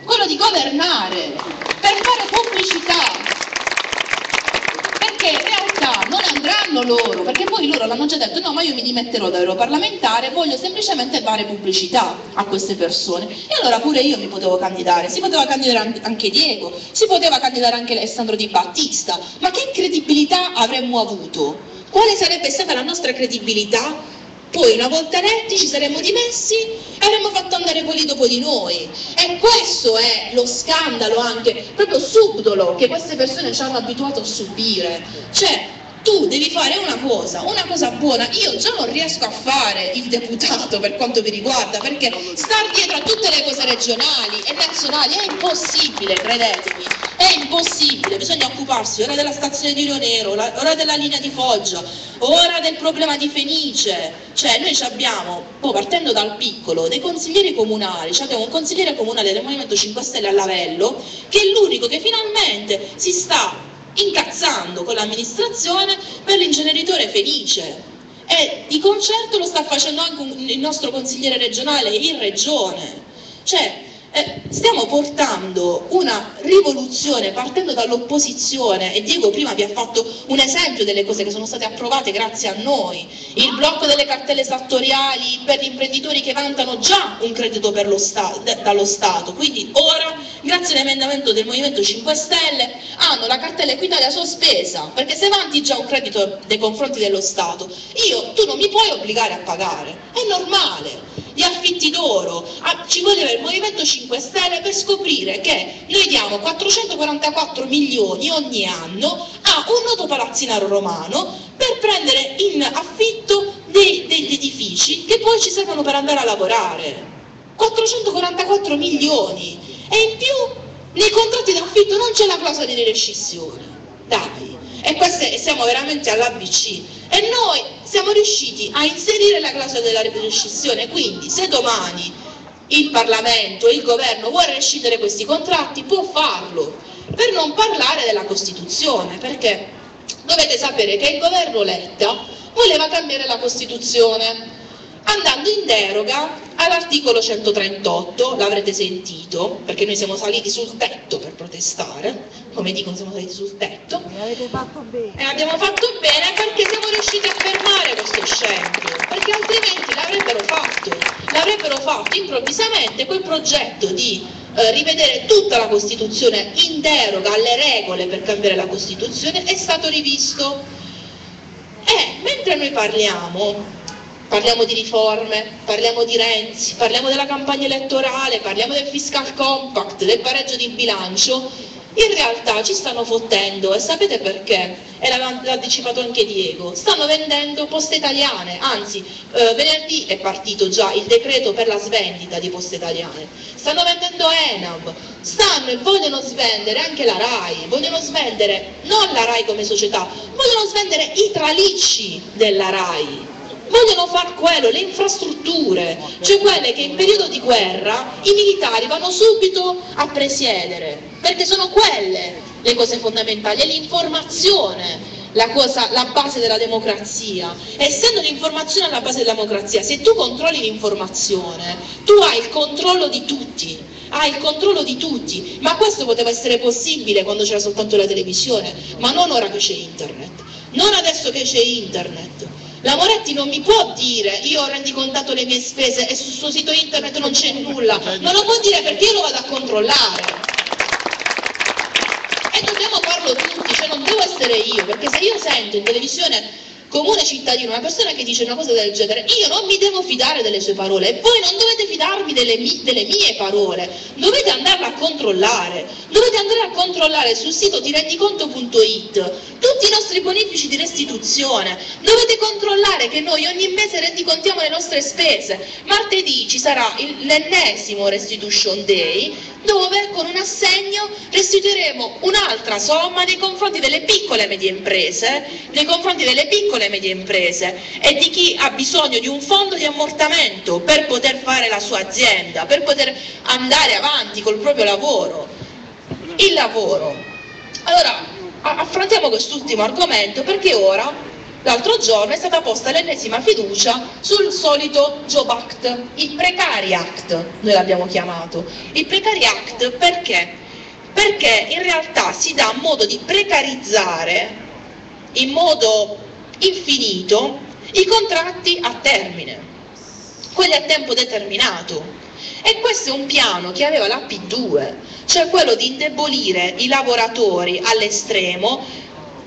per fare pubblicità. Perché in realtà non andranno loro, perché poi loro l'hanno già detto: no, ma io mi dimetterò da europarlamentare, voglio semplicemente fare pubblicità a queste persone. E allora pure io mi potevo candidare, si poteva candidare anche Diego, si poteva candidare anche Alessandro Di Battista, ma che credibilità avremmo avuto? quale sarebbe stata la nostra credibilità? Poi una volta eletti ci saremmo dimessi e avremmo fatto andare quelli dopo di noi. E questo è lo scandalo anche proprio subdolo che queste persone ci hanno abituato a subire. Cioè, tu devi fare una cosa buona. Io già non riesco a fare il deputato per quanto mi riguarda, perché star dietro a tutte le cose regionali e nazionali è impossibile, credetemi, è impossibile. Bisogna occuparsi ora della stazione di Rio Nero, ora della linea di Foggia, ora del problema di Fenice. Cioè noi abbiamo, partendo dal piccolo, dei consiglieri comunali, abbiamo un consigliere comunale del Movimento 5 Stelle a Lavello, che è l'unico che finalmente si sta incazzando con l'amministrazione per l'inceneritore Fenice, e di concerto lo sta facendo anche il nostro consigliere regionale in regione. Cioè, stiamo portando una rivoluzione partendo dall'opposizione, e Diego prima vi ha fatto un esempio delle cose che sono state approvate grazie a noi: il blocco delle cartelle esattoriali per gli imprenditori che vantano già un credito per dallo Stato, quindi ora grazie all'emendamento del Movimento 5 Stelle hanno la cartella Equitalia sospesa, perché se vanti già un credito nei confronti dello Stato, tu non mi puoi obbligare a pagare, è normale. Gli affitti d'oro, ci voleva il Movimento 5 Stelle per scoprire che noi diamo 444 milioni ogni anno a un noto palazzinaro romano per prendere in affitto degli edifici che poi ci servono per andare a lavorare. 444 milioni, e in più nei contratti d'affitto non c'è la clausola di rescissione. Dai, e siamo veramente all'ABC, e noi siamo riusciti a inserire la clausola della rescissione. Quindi se domani il Parlamento e il Governo vuole rescindere questi contratti può farlo, per non parlare della Costituzione, perché dovete sapere che il governo Letta voleva cambiare la Costituzione andando in deroga all'articolo 138, l'avrete sentito, perché noi siamo saliti sul tetto per protestare, come dicono siamo saliti sul tetto, e abbiamo fatto bene perché siamo riusciti a fermare questo scempio, perché altrimenti l'avrebbero fatto improvvisamente. Quel progetto di rivedere tutta la Costituzione in deroga alle regole per cambiare la Costituzione è stato rivisto, e mentre noi parliamo di riforme, parliamo di Renzi, parliamo della campagna elettorale, parliamo del fiscal compact, del pareggio di bilancio, in realtà ci stanno fottendo, e sapete perché? E l'ha anticipato anche Diego: stanno vendendo Poste Italiane, anzi venerdì è partito già il decreto per la svendita di Poste Italiane, stanno vendendo Enab, stanno e vogliono svendere anche la RAI, vogliono svendere non la RAI come società, vogliono svendere i tralicci della RAI. Vogliono far quello, le infrastrutture, cioè quelle che in periodo di guerra i militari vanno subito a presiedere, perché sono quelle le cose fondamentali, è l'informazione la base della democrazia. Essendo l'informazione alla base della democrazia, se tu controlli l'informazione, tu hai il controllo di tutti. Ma questo poteva essere possibile quando c'era soltanto la televisione, ma non ora che c'è internet, non adesso che c'è internet. La Moretti non mi può dire: io ho rendicontato le mie spese e sul suo sito internet non c'è nulla, non lo può dire, perché io lo vado a controllare, e dobbiamo farlo tutti, cioè non devo essere io, perché se io sento in televisione comune cittadino una persona che dice una cosa del genere, io non mi devo fidare delle sue parole, e voi non dovete fidarvi delle mie parole, dovete andarla a controllare, sul sito di rendiconto.it tutti i nostri bonifici di restituzione, dovete controllare che noi ogni mese rendicontiamo le nostre spese. Martedì ci sarà l'ennesimo Restitution Day, dove con un assegno restituiremo un'altra somma nei confronti delle piccole e medie imprese, e di chi ha bisogno di un fondo di ammortamento per poter fare la sua azienda, per poter andare avanti col proprio lavoro. Il lavoro. Allora, affrontiamo quest'ultimo argomento, perché l'altro giorno è stata posta l'ennesima fiducia sul solito Job Act, il Precari Act, noi l'abbiamo chiamato. Il Precari Act perché? Perché in realtà si dà modo di precarizzare in modo infinito i contratti a termine, quelli a tempo determinato. E questo è un piano che aveva la P2, cioè quello di indebolire i lavoratori all'estremo,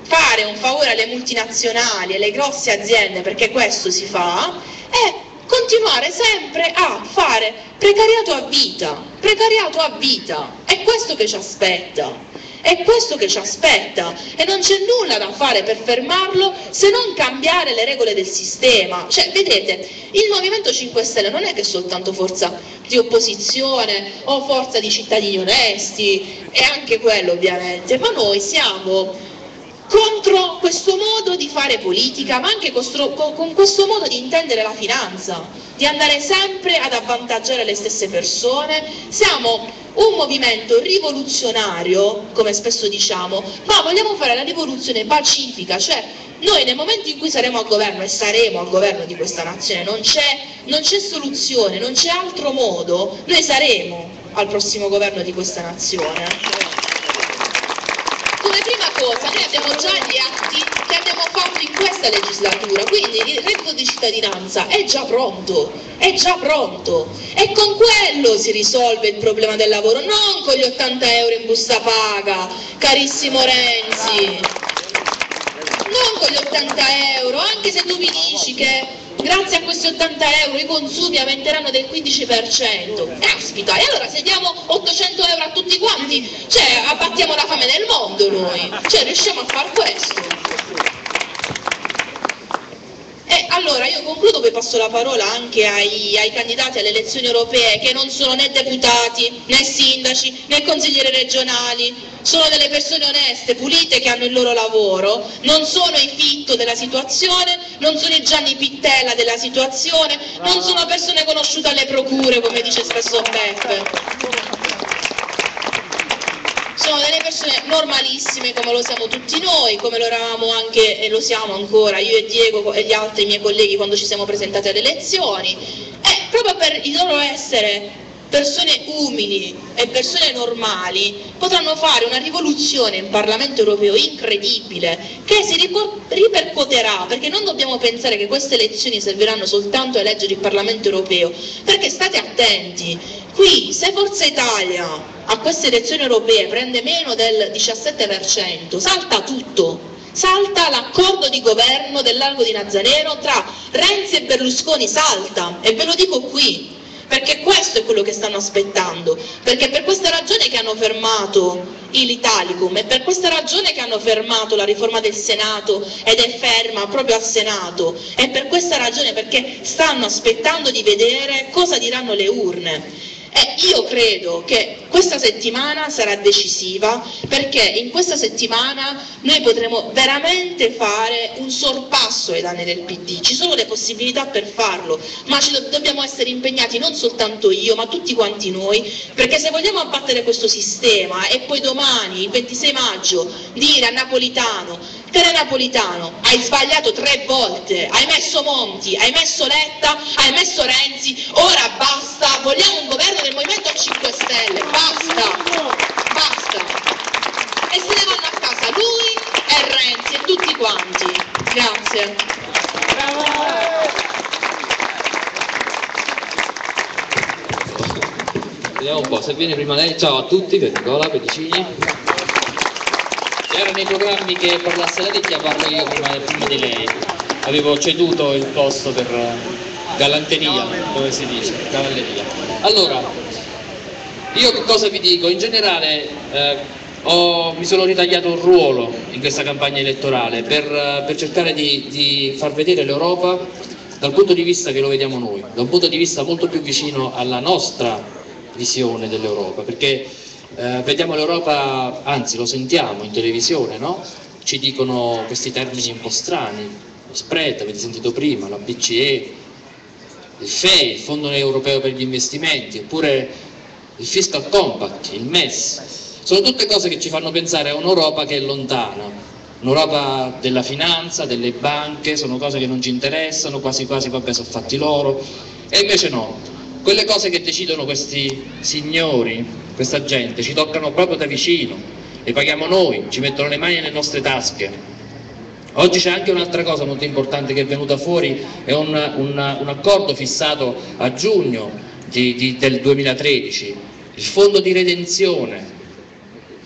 fare un favore alle multinazionali e alle grosse aziende, perché questo si fa, è continuare sempre a fare precariato a vita, è questo che ci aspetta. È questo che ci aspetta e non c'è nulla da fare per fermarlo se non cambiare le regole del sistema. Cioè, vedete, il Movimento 5 Stelle non è che è soltanto forza di opposizione o forza di cittadini onesti, è anche quello ovviamente, ma noi siamo contro questo modo di fare politica, ma anche con questo modo di intendere la finanza, di andare sempre ad avvantaggiare le stesse persone. Siamo un movimento rivoluzionario, come spesso diciamo, ma vogliamo fare la rivoluzione pacifica, cioè noi nel momento in cui saremo al governo, e saremo al governo di questa nazione, non c'è soluzione, non c'è altro modo, noi saremo al prossimo governo di questa nazione. Come prima cosa, noi abbiamo già gli atti che abbiamo fatto in questa legislatura, quindi il reddito di cittadinanza è già pronto, e con quello si risolve il problema del lavoro, non con gli 80 euro in busta paga, carissimo Renzi, non con gli 80 euro, anche se tu mi dici che grazie a questi 80 euro i consumi aumenteranno del 15%, caspita, e allora se diamo 800 euro a tutti quanti, cioè abbattiamo la fame nel mondo noi, cioè riusciamo a far questo. E allora io concludo, poi passo la parola anche ai candidati alle elezioni europee, che non sono né deputati, né sindaci, né consiglieri regionali, sono delle persone oneste, pulite, che hanno il loro lavoro, non sono i Fitto della situazione, non sono i Gianni Pittella della situazione, non sono persone conosciute alle procure, come dice spesso Beppe. Sono delle persone normalissime, come lo siamo tutti noi, come lo eravamo anche e lo siamo ancora io e Diego e gli altri miei colleghi quando ci siamo presentati alle elezioni, e proprio per il loro essere persone umili e persone normali potranno fare una rivoluzione in Parlamento europeo incredibile, che si ripercuoterà, perché non dobbiamo pensare che queste elezioni serviranno soltanto a eleggere il Parlamento europeo, perché state attenti, qui se Forza Italia a queste elezioni europee prende meno del 17%, salta tutto, salta l'accordo di governo del Largo di Nazareno tra Renzi e Berlusconi, salta, e ve lo dico qui, perché questo è quello che stanno aspettando, perché per questa ragione che hanno fermato l'Italicum, è per questa ragione che hanno fermato la riforma del Senato ed è ferma proprio al Senato, è per questa ragione, perché stanno aspettando di vedere cosa diranno le urne. E io credo che questa settimana sarà decisiva, perché in questa settimana noi potremo veramente fare un sorpasso ai danni del PD, ci sono le possibilità per farlo, ma dobbiamo essere impegnati, non soltanto io, ma tutti quanti noi, perché se vogliamo abbattere questo sistema e poi domani, il 26 maggio, dire a Napolitano: Tere Napolitano, hai sbagliato 3 volte, hai messo Monti, hai messo Letta, hai messo Renzi, ora basta, vogliamo un governo del Movimento 5 Stelle, basta, basta. E se ne vanno a casa lui e Renzi e tutti quanti. Grazie. Vediamo un po', se viene prima lei. Ciao a tutti, per Nicola Pedicini. Era nei programmi che parlasse la Ricchia, parlo io prima di lei. Avevo ceduto il posto per galanteria, dove si dice, cavalleria. Allora, io che cosa vi dico? In generale mi sono ritagliato un ruolo in questa campagna elettorale per cercare di far vedere l'Europa dal punto di vista che lo vediamo noi, da un punto di vista molto più vicino alla nostra visione dell'Europa, perché vediamo l'Europa, anzi lo sentiamo in televisione, no? Ci dicono questi termini un po' strani, lo spread, avete sentito prima, la BCE, il FEI, il Fondo Europeo per gli Investimenti, oppure il Fiscal Compact, il MES, sono tutte cose che ci fanno pensare a un'Europa che è lontana, un'Europa della finanza, delle banche, sono cose che non ci interessano, quasi quasi vabbè sono fatti loro, e invece no. Quelle cose che decidono questi signori, questa gente, ci toccano proprio da vicino, le paghiamo noi, ci mettono le mani nelle nostre tasche. Oggi c'è anche un'altra cosa molto importante che è venuta fuori, è un accordo fissato a giugno del 2013, il fondo di redenzione.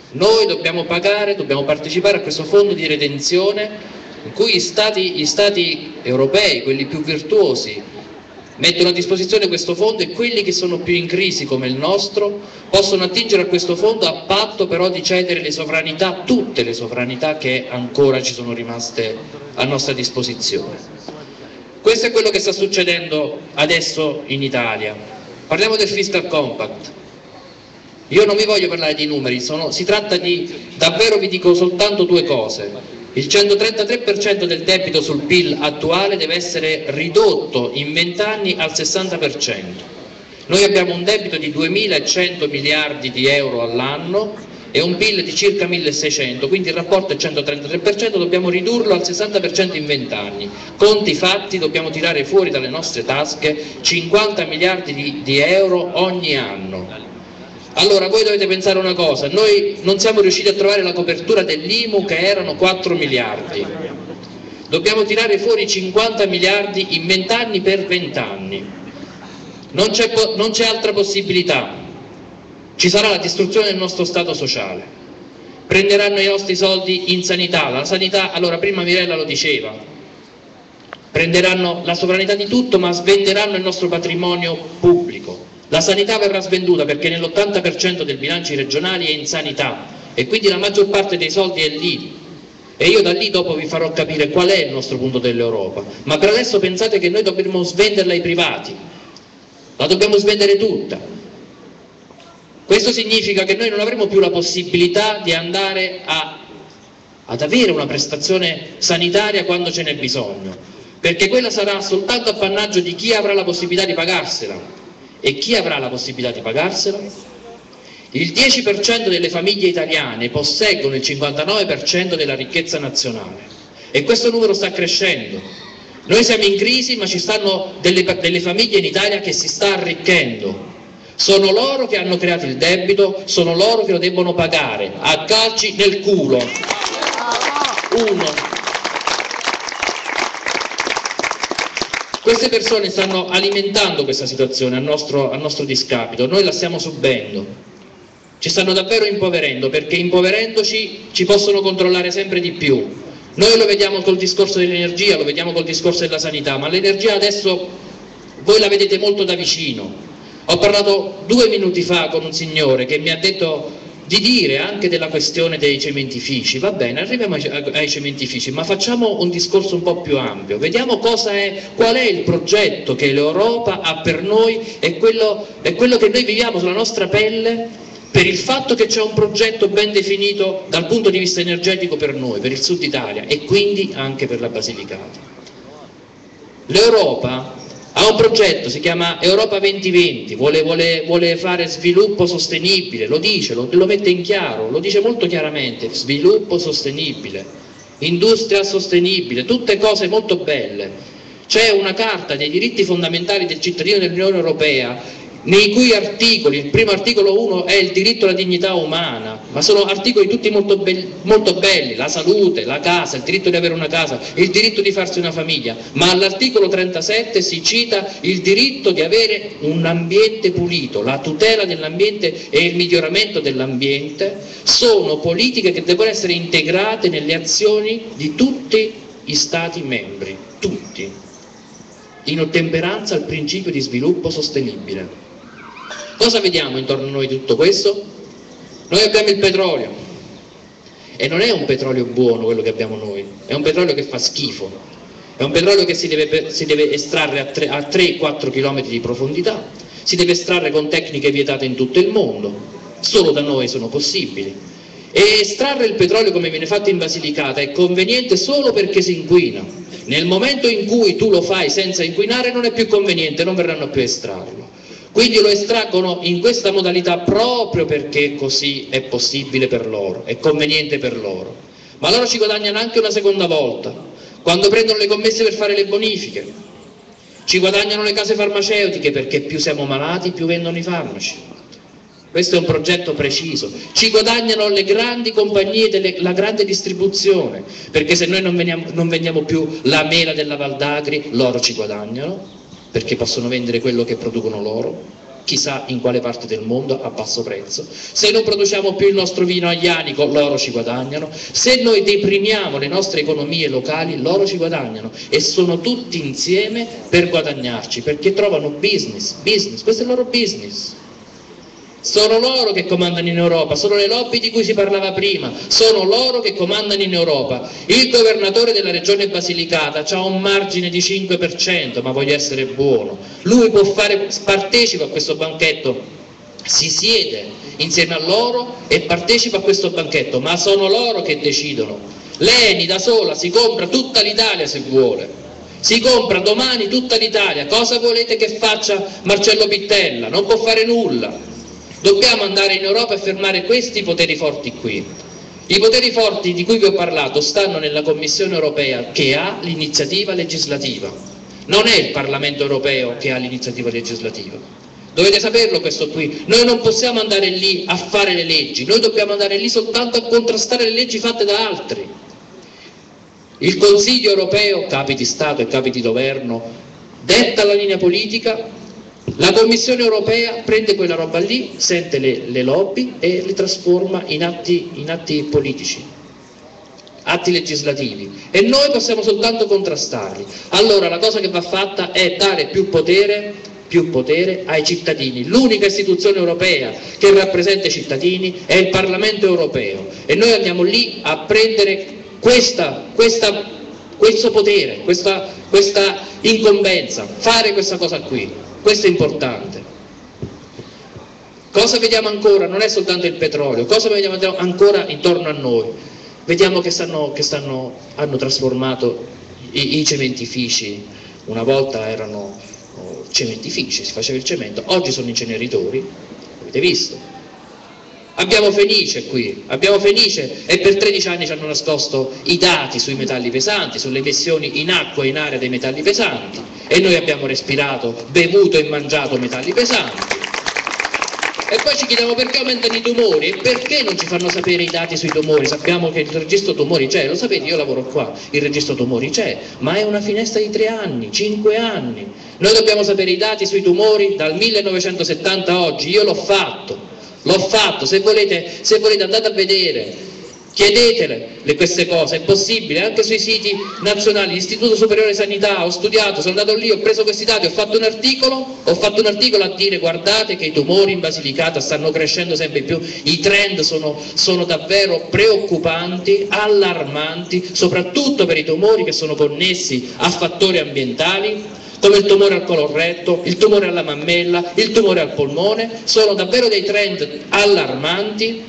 Noi dobbiamo pagare, dobbiamo partecipare a questo fondo di redenzione in cui gli stati europei, quelli più virtuosi, mettono a disposizione questo fondo e quelli che sono più in crisi come il nostro possono attingere a questo fondo a patto però di cedere le sovranità, tutte le sovranità che ancora ci sono rimaste a nostra disposizione. Questo è quello che sta succedendo adesso in Italia. Parliamo del Fiscal Compact. Io non vi voglio parlare di numeri, si tratta di, davvero vi dico soltanto due cose. Il 133% del debito sul PIL attuale deve essere ridotto in 20 anni al 60%. Noi abbiamo un debito di 2.100 miliardi di euro all'anno e un PIL di circa 1.600, quindi il rapporto è 133%, dobbiamo ridurlo al 60% in 20 anni. Conti fatti, dobbiamo tirare fuori dalle nostre tasche 50 miliardi di euro ogni anno. Allora voi dovete pensare una cosa, noi non siamo riusciti a trovare la copertura dell'IMU che erano 4 miliardi, dobbiamo tirare fuori 50 miliardi in 20 anni per 20 anni, non c'è altra possibilità, ci sarà la distruzione del nostro Stato sociale, prenderanno i nostri soldi in sanità, la sanità, allora prima Mirella lo diceva, prenderanno la sovranità di tutto ma svenderanno il nostro patrimonio pubblico. La sanità verrà svenduta perché nell'80% dei bilanci regionali è in sanità e quindi la maggior parte dei soldi è lì e io da lì dopo vi farò capire qual è il nostro punto dell'Europa, ma per adesso pensate che noi dobbiamo svenderla ai privati, la dobbiamo svendere tutta. Questo significa che noi non avremo più la possibilità di andare ad avere una prestazione sanitaria quando ce n'è bisogno, perché quella sarà soltanto appannaggio di chi avrà la possibilità di pagarsela. E chi avrà la possibilità di pagarsela? Il 10% delle famiglie italiane posseggono il 59% della ricchezza nazionale e questo numero sta crescendo. Noi siamo in crisi ma ci stanno delle famiglie in Italia che si sta arricchendo. Sono loro che hanno creato il debito, sono loro che lo debbono pagare a calci nel culo. Uno. Queste persone stanno alimentando questa situazione a nostro discapito, noi la stiamo subendo, ci stanno davvero impoverendo perché impoverendoci ci possono controllare sempre di più. Noi lo vediamo col discorso dell'energia, lo vediamo col discorso della sanità, ma l'energia adesso voi la vedete molto da vicino. Ho parlato 2 minuti fa con un signore che mi ha detto di dire anche della questione dei cementifici, va bene, arriviamo ai cementifici, ma facciamo un discorso un po' più ampio, vediamo qual è il progetto che l'Europa ha per noi e quello che noi viviamo sulla nostra pelle per il fatto che c'è un progetto ben definito dal punto di vista energetico per noi, per il Sud Italia e quindi anche per la Basilicata. L'Europa ha un progetto, si chiama Europa 2020, vuole fare sviluppo sostenibile, lo dice, lo mette in chiaro, lo dice molto chiaramente, sviluppo sostenibile, industria sostenibile, tutte cose molto belle. C'è una carta dei diritti fondamentali del cittadino dell'Unione Europea nei cui articoli, il primo articolo 1 è il diritto alla dignità umana, ma sono articoli tutti molto belli, la salute, la casa, il diritto di avere una casa, il diritto di farsi una famiglia, ma all'articolo 37 si cita il diritto di avere un ambiente pulito, la tutela dell'ambiente e il miglioramento dell'ambiente sono politiche che devono essere integrate nelle azioni di tutti gli Stati membri, tutti, in ottemperanza al principio di sviluppo sostenibile. Cosa vediamo intorno a noi di tutto questo? Noi abbiamo il petrolio e non è un petrolio buono quello che abbiamo noi, è un petrolio che fa schifo, è un petrolio che si deve estrarre a 3-4 km di profondità, si deve estrarre con tecniche vietate in tutto il mondo, solo da noi sono possibili. E estrarre il petrolio come viene fatto in Basilicata è conveniente solo perché si inquina. Nel momento in cui tu lo fai senza inquinare non è più conveniente, non verranno più a estrarlo. Quindi lo estraggono in questa modalità proprio perché così è possibile per loro, è conveniente per loro. Ma loro ci guadagnano anche una seconda volta, quando prendono le commesse per fare le bonifiche. Ci guadagnano le case farmaceutiche perché più siamo malati più vendono i farmaci. Questo è un progetto preciso. Ci guadagnano le grandi compagnie, la grande distribuzione, perché se noi non vendiamo più la mela della Val d'Agri, loro ci guadagnano, perché possono vendere quello che producono loro. chissà in quale parte del mondo a basso prezzo. Se non produciamo più il nostro vino aglianico, loro ci guadagnano. Se noi deprimiamo le nostre economie locali, loro ci guadagnano, e sono tutti insieme per guadagnarci, perché trovano business, questo è il loro business. Sono loro che comandano in Europa, sono le lobby di cui si parlava prima, sono loro che comandano in Europa. Il governatore della regione Basilicata ha un margine di 5%, ma voglio essere buono, lui può partecipa a questo banchetto, si siede insieme a loro e partecipa a questo banchetto, ma sono loro che decidono. L'ENI da sola si compra tutta l'Italia se vuole, si compra domani tutta l'Italia. Cosa volete che faccia Marcello Pittella? Non può fare nulla. Dobbiamo andare in Europa e fermare questi poteri forti qui. I poteri forti di cui vi ho parlato stanno nella Commissione europea, che ha l'iniziativa legislativa. Non è il Parlamento europeo che ha l'iniziativa legislativa. Dovete saperlo questo qui. Noi non possiamo andare lì a fare le leggi, noi dobbiamo andare lì soltanto a contrastare le leggi fatte da altri. Il Consiglio europeo, capi di Stato e capi di governo, detta la linea politica. La Commissione europea prende quella roba lì, sente le lobby e le trasforma in atti politici, atti legislativi, e noi possiamo soltanto contrastarli. Allora la cosa che va fatta è dare più potere ai cittadini. L'unica istituzione europea che rappresenta i cittadini è il Parlamento europeo, e noi andiamo lì a prendere questo potere, questa incombenza, fare questa cosa qui. Questo è importante. Cosa vediamo ancora? Non è soltanto il petrolio, cosa vediamo ancora intorno a noi? Vediamo che hanno trasformato i cementifici. Una volta erano cementifici, si faceva il cemento, oggi sono inceneritori, avete visto? Abbiamo Fenice qui, e per 13 anni ci hanno nascosto i dati sui metalli pesanti, sulle emissioni in acqua e in aria dei metalli pesanti, e noi abbiamo respirato, bevuto e mangiato metalli pesanti. E poi ci chiediamo perché aumentano i tumori e perché non ci fanno sapere i dati sui tumori. Sappiamo che il registro tumori c'è, lo sapete, io lavoro qua, il registro tumori c'è, ma è una finestra di 3 anni, 5 anni. Noi dobbiamo sapere i dati sui tumori dal 1970 a oggi, io l'ho fatto, se volete andate a vedere, chiedetele queste cose, è possibile, anche sui siti nazionali, l'Istituto Superiore di Sanità, ho studiato, sono andato lì, ho preso questi dati, ho fatto un articolo a dire guardate che i tumori in Basilicata stanno crescendo sempre più, i trend sono davvero preoccupanti, allarmanti, soprattutto per i tumori che sono connessi a fattori ambientali, come il tumore al colon retto, il tumore alla mammella, il tumore al polmone, sono davvero dei trend allarmanti.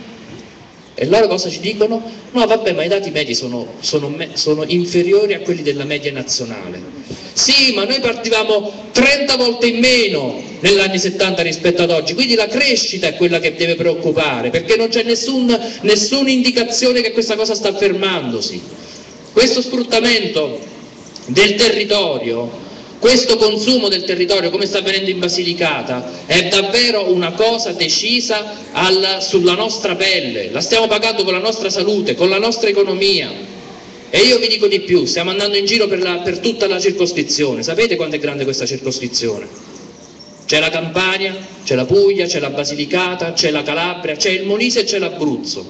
E loro cosa ci dicono? No vabbè, ma i dati medi sono inferiori a quelli della media nazionale. Sì, ma noi partivamo 30 volte in meno negli anni 70 rispetto ad oggi, quindi la crescita è quella che deve preoccupare, perché non c'è nessuna indicazione che questa cosa sta fermandosi. Questo sfruttamento del territorio, questo consumo del territorio, come sta avvenendo in Basilicata, è davvero una cosa decisa sulla nostra pelle, la stiamo pagando con la nostra salute, con la nostra economia. E io vi dico di più, stiamo andando in giro per tutta la circoscrizione. Sapete quanto è grande questa circoscrizione? C'è la Campania, c'è la Puglia, c'è la Basilicata, c'è la Calabria, c'è il Molise e c'è l'Abruzzo.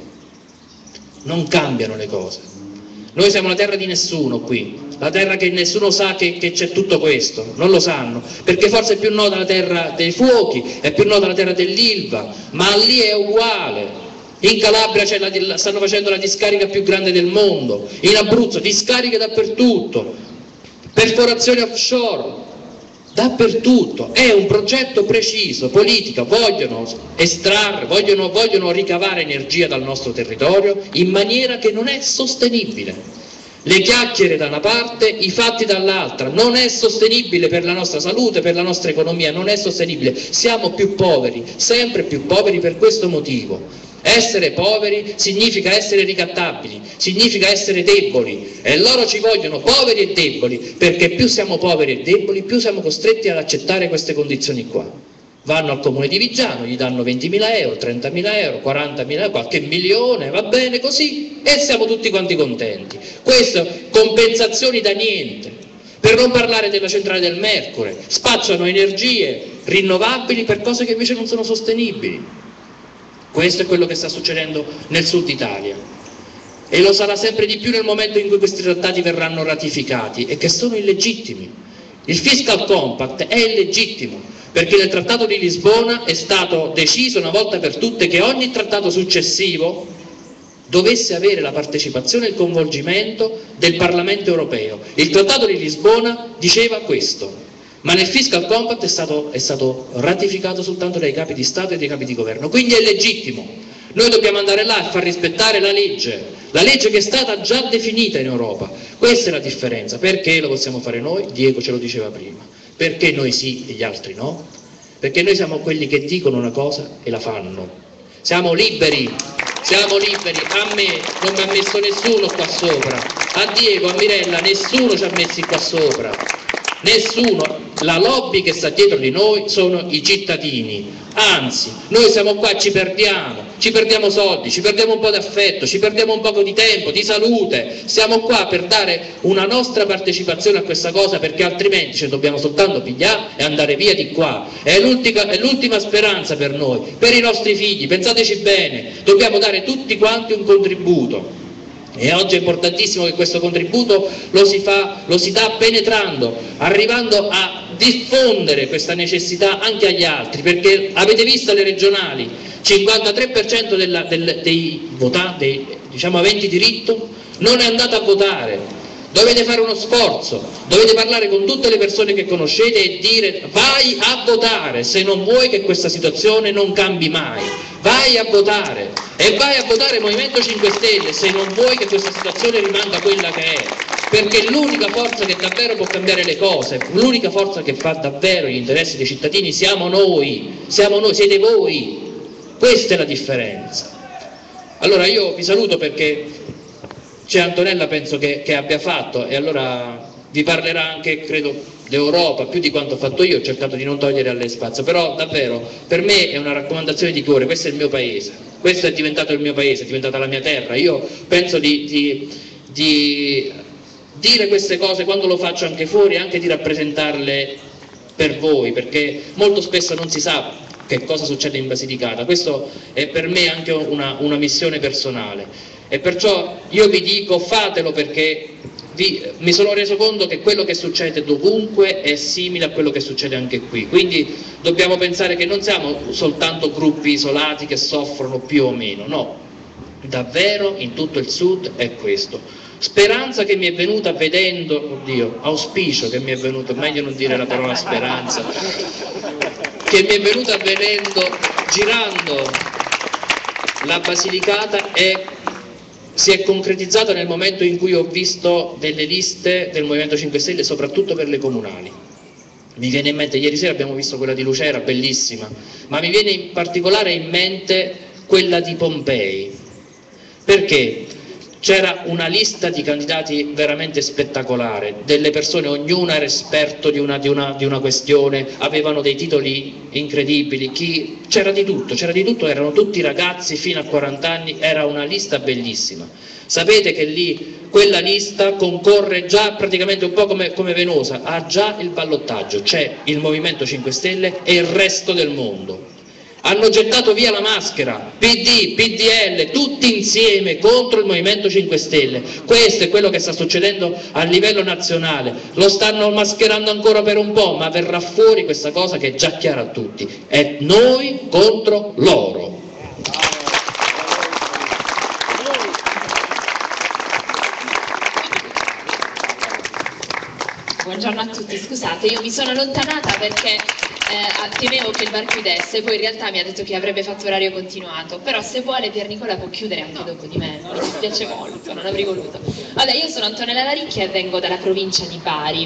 Non cambiano le cose. Noi siamo la terra di nessuno qui, la terra che nessuno sa che c'è tutto questo, non lo sanno, perché forse è più nota la terra dei fuochi, è più nota la terra dell'Ilva, ma lì è uguale. In Calabria stanno facendo la discarica più grande del mondo, in Abruzzo discariche dappertutto, perforazioni offshore, dappertutto. È un progetto preciso, politica, vogliono estrarre, vogliono ricavare energia dal nostro territorio in maniera che non è sostenibile. Le chiacchiere da una parte, i fatti dall'altra, non è sostenibile per la nostra salute, per la nostra economia, non è sostenibile. Siamo più poveri, sempre più poveri per questo motivo. Essere poveri significa essere ricattabili, significa essere deboli, e loro ci vogliono poveri e deboli, perché più siamo poveri e deboli, più siamo costretti ad accettare queste condizioni qua. Vanno al comune di Viggiano, gli danno 20.000 euro, 30.000 euro, 40.000 euro, qualche milione, va bene così, e siamo tutti quanti contenti. Queste compensazioni da niente. Per non parlare della centrale del Mercure, spacciano energie rinnovabili per cose che invece non sono sostenibili. Questo è quello che sta succedendo nel sud Italia e lo sarà sempre di più nel momento in cui questi trattati verranno ratificati e che sono illegittimi. Il Fiscal Compact è illegittimo perché nel Trattato di Lisbona è stato deciso una volta per tutte che ogni trattato successivo dovesse avere la partecipazione e il coinvolgimento del Parlamento europeo. Il Trattato di Lisbona diceva questo, ma nel Fiscal Compact è stato ratificato soltanto dai capi di Stato e dai capi di governo, quindi è legittimo. Noi dobbiamo andare là e far rispettare la legge che è stata già definita in Europa. Questa è la differenza. Perché lo possiamo fare noi? Diego ce lo diceva prima. Perché noi sì e gli altri no? Perché noi siamo quelli che dicono una cosa e la fanno. Siamo liberi. A me non mi ha messo nessuno qua sopra, a Diego, a Mirella, nessuno ci ha messi qua sopra, nessuno. La lobby che sta dietro di noi sono i cittadini, anzi noi siamo qua, ci perdiamo soldi, ci perdiamo un po' d'affetto, ci perdiamo un po' di tempo, di salute, siamo qua per dare una nostra partecipazione a questa cosa, perché altrimenti ci dobbiamo soltanto pigliare e andare via di qua. È l'ultima speranza per noi, per i nostri figli, pensateci bene, dobbiamo dare tutti quanti un contributo. E oggi è importantissimo che questo contributo lo si dà penetrando, arrivando a diffondere questa necessità anche agli altri, perché avete visto le regionali, 53% dei diciamo aventi diritto non è andato a votare. Dovete fare uno sforzo, dovete parlare con tutte le persone che conoscete e dire vai a votare se non vuoi che questa situazione non cambi mai, vai a votare e vai a votare Movimento 5 Stelle se non vuoi che questa situazione rimanga quella che è, perché l'unica forza che davvero può cambiare le cose, l'unica forza che fa davvero gli interessi dei cittadini siamo noi, siete voi, questa è la differenza. Allora io vi saluto perché c'è Antonella, penso che abbia fatto, e allora vi parlerà anche, credo, d'Europa, più di quanto ho fatto io, ho cercato di non togliere a lei spazio, però davvero, per me è una raccomandazione di cuore, questo è il mio paese, questo è diventato il mio paese, è diventata la mia terra, io penso di dire queste cose quando lo faccio anche fuori, anche di rappresentarle per voi, perché molto spesso non si sa che cosa succede in Basilicata, questo è per me anche una missione personale. E perciò io vi dico fatelo, perché mi sono reso conto che quello che succede dovunque è simile a quello che succede anche qui, quindi dobbiamo pensare che non siamo soltanto gruppi isolati che soffrono più o meno, no, davvero in tutto il sud è questo. Speranza che mi è venuta vedendo, auspicio che mi è venuto, meglio non dire la parola speranza, che mi è venuta vedendo girando la Basilicata e si è concretizzata nel momento in cui ho visto delle liste del Movimento 5 Stelle, soprattutto per le comunali. Mi viene in mente, ieri sera abbiamo visto quella di Lucera, bellissima, ma mi viene in particolare in mente quella di Pompei, perché c'era una lista di candidati veramente spettacolare, delle persone, ognuno era esperto di una questione, avevano dei titoli incredibili, c'era di tutto, erano tutti ragazzi fino a 40 anni, era una lista bellissima. Sapete che lì quella lista concorre già praticamente un po' come Venosa, ha già il ballottaggio, c'è il Movimento 5 Stelle e il resto del mondo. Hanno gettato via la maschera, PD, PDL, tutti insieme contro il Movimento 5 Stelle. Questo è quello che sta succedendo a livello nazionale, lo stanno mascherando ancora per un po', ma verrà fuori questa cosa che è già chiara a tutti, è noi contro loro. Buongiorno a tutti, scusate, io mi sono allontanata perché temevo che il bar chiudesse, poi in realtà mi ha detto che avrebbe fatto orario continuato, però se vuole Pier Nicola può chiudere anche dopo di me, mi dispiace molto, non avrei voluto. Allora, io sono Antonella Laricchia e vengo dalla provincia di Bari.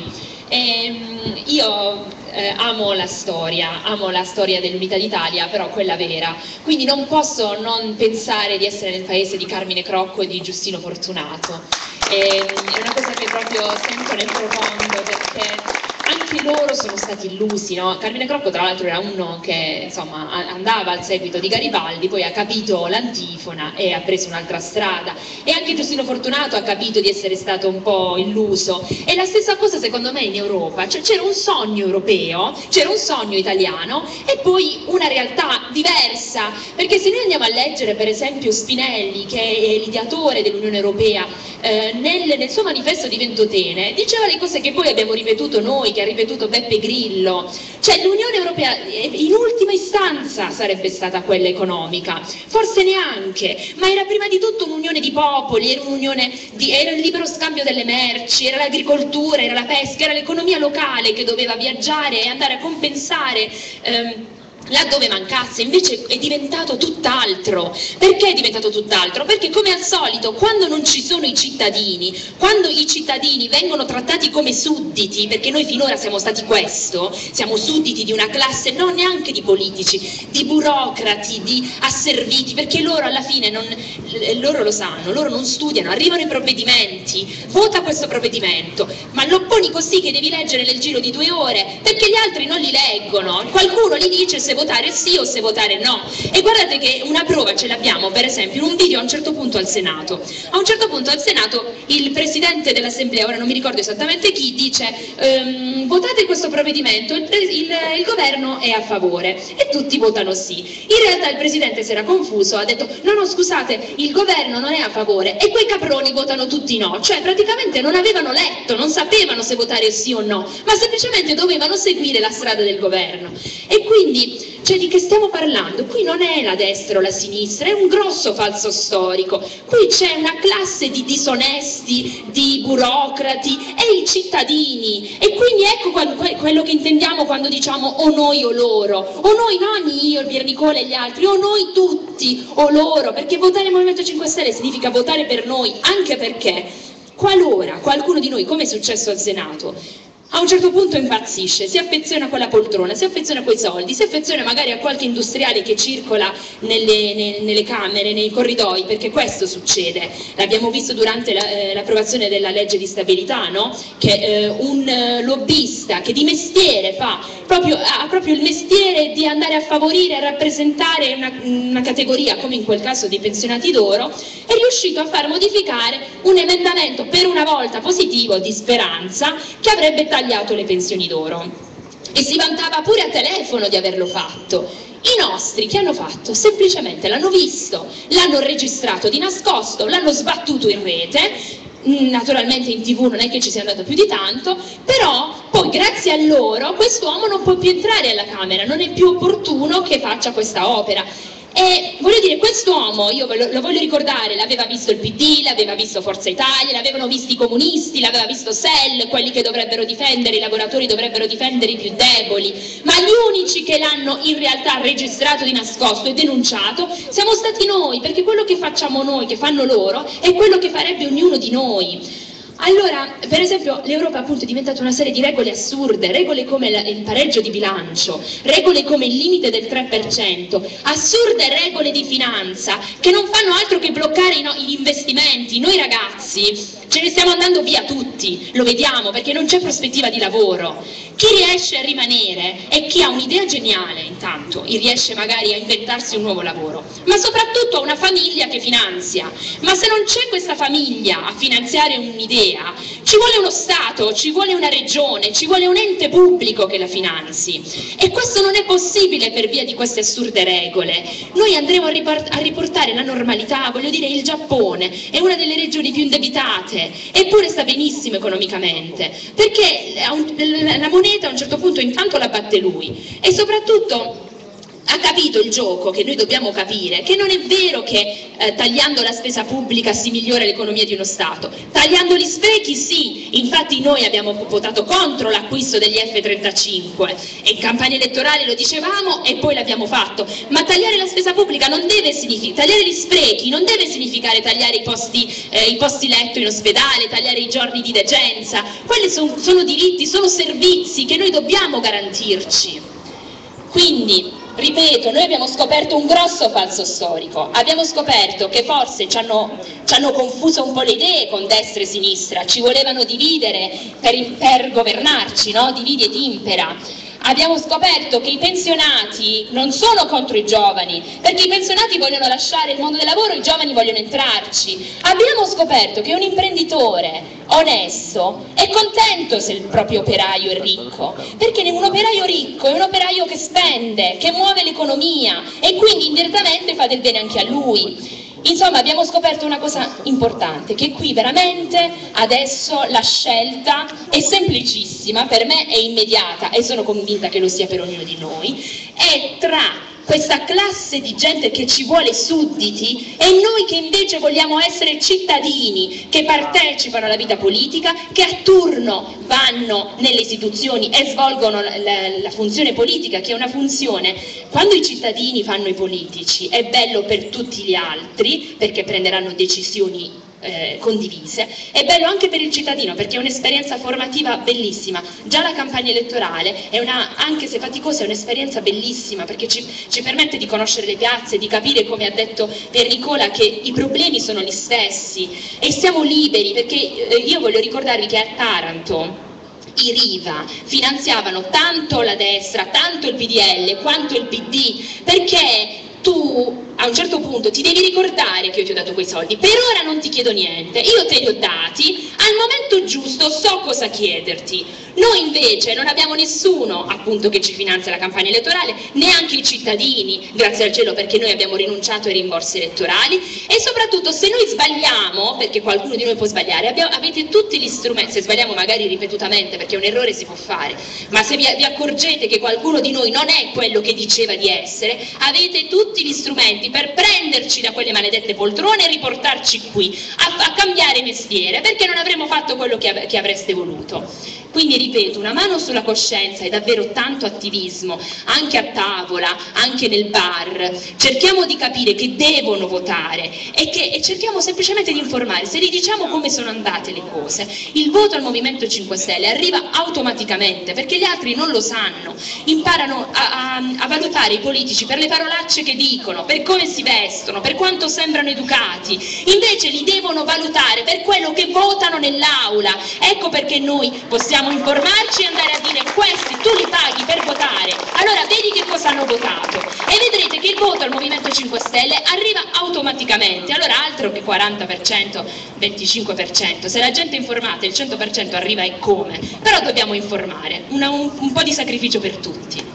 Io amo la storia dell'Unità d'Italia, però quella vera, quindi non posso non pensare di essere nel paese di Carmine Crocco e di Giustino Fortunato. È una cosa che proprio sento nel profondo, perché anche loro sono stati illusi, no? Carmine Crocco tra l'altro era uno che insomma andava al seguito di Garibaldi, poi ha capito l'antifona e ha preso un'altra strada, e anche Giustino Fortunato ha capito di essere stato un po' illuso. E la stessa cosa secondo me in Europa, cioè c'era un sogno europeo, c'era un sogno italiano e poi una realtà diversa, perché se noi andiamo a leggere per esempio Spinelli, che è l'ideatore dell'Unione Europea, nel suo manifesto di Ventotene diceva le cose che poi abbiamo ripetuto noi, che ha ripetuto Beppe Grillo, cioè l'Unione Europea in ultima istanza sarebbe stata quella economica, forse neanche, ma era prima di tutto un'unione di popoli, era il libero scambio delle merci, era l'agricoltura, era la pesca, era l'economia locale che doveva viaggiare e andare a compensare laddove mancasse. Invece è diventato tutt'altro. Perché è diventato tutt'altro? Perché come al solito, quando non ci sono i cittadini, quando i cittadini vengono trattati come sudditi, perché noi finora siamo stati questo, siamo sudditi di una classe non neanche di politici, di burocrati, di asserviti, perché loro alla fine loro lo sanno, loro non studiano, arrivano i provvedimenti, vota questo provvedimento, ma lo poni così che devi leggere nel giro di 2 ore, perché gli altri non li leggono, qualcuno gli dice se votare sì o se votare no. E guardate che una prova ce l'abbiamo, per esempio, in un video a un certo punto al Senato. A un certo punto al Senato il presidente dell'Assemblea, ora non mi ricordo esattamente chi, dice votate questo provvedimento, il governo è a favore, e tutti votano sì. In realtà il presidente si era confuso, ha detto no scusate, il governo non è a favore, e quei caproni votano tutti no, cioè praticamente non avevano letto, non sapevano se votare sì o no, ma semplicemente dovevano seguire la strada del governo. E quindi, cioè, di che stiamo parlando? Qui non è la destra o la sinistra, è un grosso falso storico. Qui c'è una classe di disonesti, di burocrati e i cittadini. E quindi ecco quello che intendiamo quando diciamo o noi o loro. O noi, non io, il Piernicola e gli altri, o noi tutti o loro, perché votare il Movimento 5 Stelle significa votare per noi, anche perché qualora qualcuno di noi, come è successo al Senato, a un certo punto impazzisce, si affeziona a quella poltrona, si affeziona a quei soldi, si affeziona magari a qualche industriale che circola nelle camere, nei corridoi, perché questo succede. L'abbiamo visto durante l'approvazione della legge di stabilità, no? Che un lobbista che di mestiere ha proprio il mestiere di andare a favorire e rappresentare una categoria, come in quel caso dei pensionati d'oro, è riuscito a far modificare un emendamento per una volta positivo, di speranza, che avrebbe tagliato le pensioni d'oro, e si vantava pure a telefono di averlo fatto. I nostri che hanno fatto? Semplicemente l'hanno visto, l'hanno registrato di nascosto, l'hanno sbattuto in rete, naturalmente in TV non è che ci sia andato più di tanto, però poi grazie a loro quest'uomo non può più entrare alla Camera, non è più opportuno che faccia questa opera. E voglio dire, quest'uomo, io lo voglio ricordare, l'aveva visto il PD, l'aveva visto Forza Italia, l'avevano visto i comunisti, l'aveva visto SEL, quelli che dovrebbero difendere, i lavoratori dovrebbero difendere i più deboli, ma gli unici che l'hanno in realtà registrato di nascosto e denunciato siamo stati noi, perché quello che facciamo noi, che fanno loro, è quello che farebbe ognuno di noi. Allora, per esempio, l'Europa appunto è diventata una serie di regole assurde, regole come il pareggio di bilancio, regole come il limite del 3%, assurde regole di finanza che non fanno altro che bloccare gli investimenti. Noi ragazzi ce ne stiamo andando via tutti, lo vediamo, perché non c'è prospettiva di lavoro. Chi riesce a rimanere è chi ha un'idea geniale, intanto, e riesce magari a inventarsi un nuovo lavoro, ma soprattutto ha una famiglia che finanzia. Ma se non c'è questa famiglia a finanziare un'idea, ci vuole uno Stato, ci vuole una regione, ci vuole un ente pubblico che la finanzi, e questo non è possibile per via di queste assurde regole. Noi andremo a riportare la normalità, voglio dire, il Giappone è una delle regioni più indebitate, eppure sta benissimo economicamente, perché la moneta a un certo punto intanto la batte lui, e soprattutto ha capito il gioco che noi dobbiamo capire, che non è vero che tagliando la spesa pubblica si migliora l'economia di uno Stato, tagliando gli sprechi sì, infatti noi abbiamo votato contro l'acquisto degli F-35 e in campagna elettorale lo dicevamo e poi l'abbiamo fatto, ma tagliare la spesa pubblica non deve significare, tagliare gli sprechi non deve significare tagliare i posti letto in ospedale, tagliare i giorni di degenza. Quelli sono diritti, sono servizi che noi dobbiamo garantirci. Quindi Ripeto, noi abbiamo scoperto un grosso falso storico, abbiamo scoperto che forse ci hanno confuso un po' le idee con destra e sinistra, ci volevano dividere per governarci, no? Dividi et impera. Abbiamo scoperto che i pensionati non sono contro i giovani, perché i pensionati vogliono lasciare il mondo del lavoro, i giovani vogliono entrarci. Abbiamo scoperto che un imprenditore onesto è contento se il proprio operaio è ricco, perché un operaio ricco è un operaio che spende, che muove l'economia e quindi indirettamente fa del bene anche a lui. Insomma, abbiamo scoperto una cosa importante, che qui veramente adesso la scelta è semplicissima, per me è immediata e sono convinta che lo sia per ognuno di noi, è tra questa classe di gente che ci vuole sudditi e noi che invece vogliamo essere cittadini che partecipano alla vita politica, che a turno vanno nelle istituzioni e svolgono la funzione politica, che è una funzione, quando i cittadini fanno i politici è bello per tutti gli altri perché prenderanno decisioni condivise, è bello anche per il cittadino perché è un'esperienza formativa bellissima. Già la campagna elettorale è anche se faticosa, è un'esperienza bellissima perché ci permette di conoscere le piazze, di capire, come ha detto Pier Nicola, che i problemi sono gli stessi e siamo liberi, perché io voglio ricordarvi che a Taranto i Riva finanziavano tanto la destra, tanto il PDL quanto il PD, perché tu a un certo punto ti devi ricordare che io ti ho dato quei soldi, per ora non ti chiedo niente, io te li ho dati, al momento giusto so cosa chiederti. Noi invece non abbiamo nessuno appunto che ci finanzia la campagna elettorale, neanche i cittadini, grazie al cielo, perché noi abbiamo rinunciato ai rimborsi elettorali e soprattutto se noi sbagliamo, perché qualcuno di noi può sbagliare, avete tutti gli strumenti, se sbagliamo magari ripetutamente perché un errore si può fare, ma se vi accorgete che qualcuno di noi non è quello che diceva di essere, avete tutti gli strumenti per prenderci da quelle maledette poltrone e riportarci qui a cambiare mestiere, perché non avremmo fatto quello che avreste voluto. Quindi ripeto, una mano sulla coscienza e davvero tanto attivismo, anche a tavola, anche nel bar. Cerchiamo di capire che devono votare e cerchiamo semplicemente di informare. Se gli diciamo come sono andate le cose, il voto al Movimento 5 Stelle arriva automaticamente, perché gli altri non lo sanno. Imparano a valutare i politici per le parolacce che dicono, per come si vestono, per quanto sembrano educati. Invece li devono valutare per quello che votano nell'aula. Ecco perché noi possiamo informarci e andare a dire: questi tu li paghi per votare, allora vedi che cosa hanno votato, e vedrete che il voto al Movimento 5 Stelle arriva automaticamente. Allora altro che 40%, 25%, se la gente è informata il 100% arriva, e come? Però dobbiamo informare, un po' di sacrificio per tutti.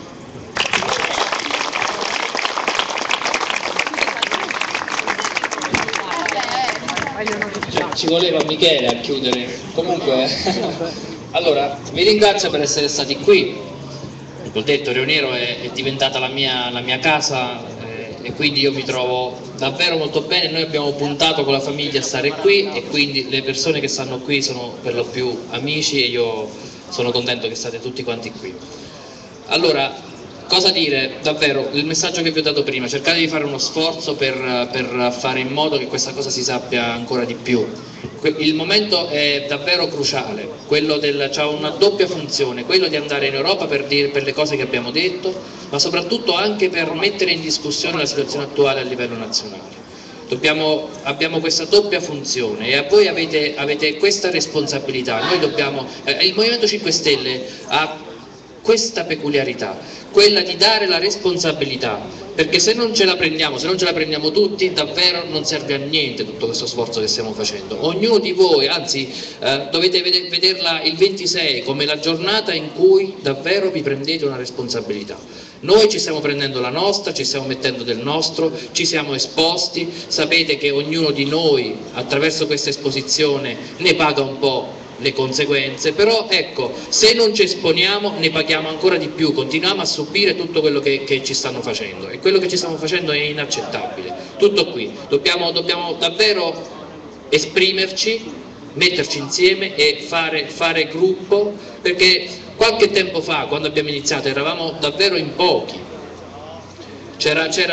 Ci voleva Michele a chiudere. Comunque allora vi ringrazio per essere stati qui. Ho detto, Rio Nero è diventata la mia casa e quindi io mi trovo davvero molto bene. Noi abbiamo puntato con la famiglia a stare qui e quindi le persone che stanno qui sono per lo più amici e io sono contento che state tutti quanti qui. Allora, cosa dire? Davvero, il messaggio che vi ho dato prima: cercate di fare uno sforzo per fare in modo che questa cosa si sappia ancora di più. Il momento è davvero cruciale, c'ha una doppia funzione, quello di andare in Europa per le cose che abbiamo detto, ma soprattutto anche per mettere in discussione la situazione attuale a livello nazionale. Abbiamo questa doppia funzione e voi avete questa responsabilità. Il Movimento 5 Stelle ha questa peculiarità, quella di dare la responsabilità, perché se non ce la prendiamo tutti, davvero non serve a niente tutto questo sforzo che stiamo facendo. Ognuno di voi, anzi dovete vederla il 26 come la giornata in cui davvero vi prendete una responsabilità. Noi ci stiamo prendendo la nostra, ci stiamo mettendo del nostro, ci siamo esposti, sapete che ognuno di noi attraverso questa esposizione ne paga un po' le conseguenze, però ecco, se non ci esponiamo ne paghiamo ancora di più, continuiamo a subire tutto quello che ci stanno facendo, e quello che ci stiamo facendo è inaccettabile. Tutto qui, dobbiamo davvero esprimerci, metterci insieme e fare gruppo, perché qualche tempo fa, quando abbiamo iniziato, eravamo davvero in pochi, c'era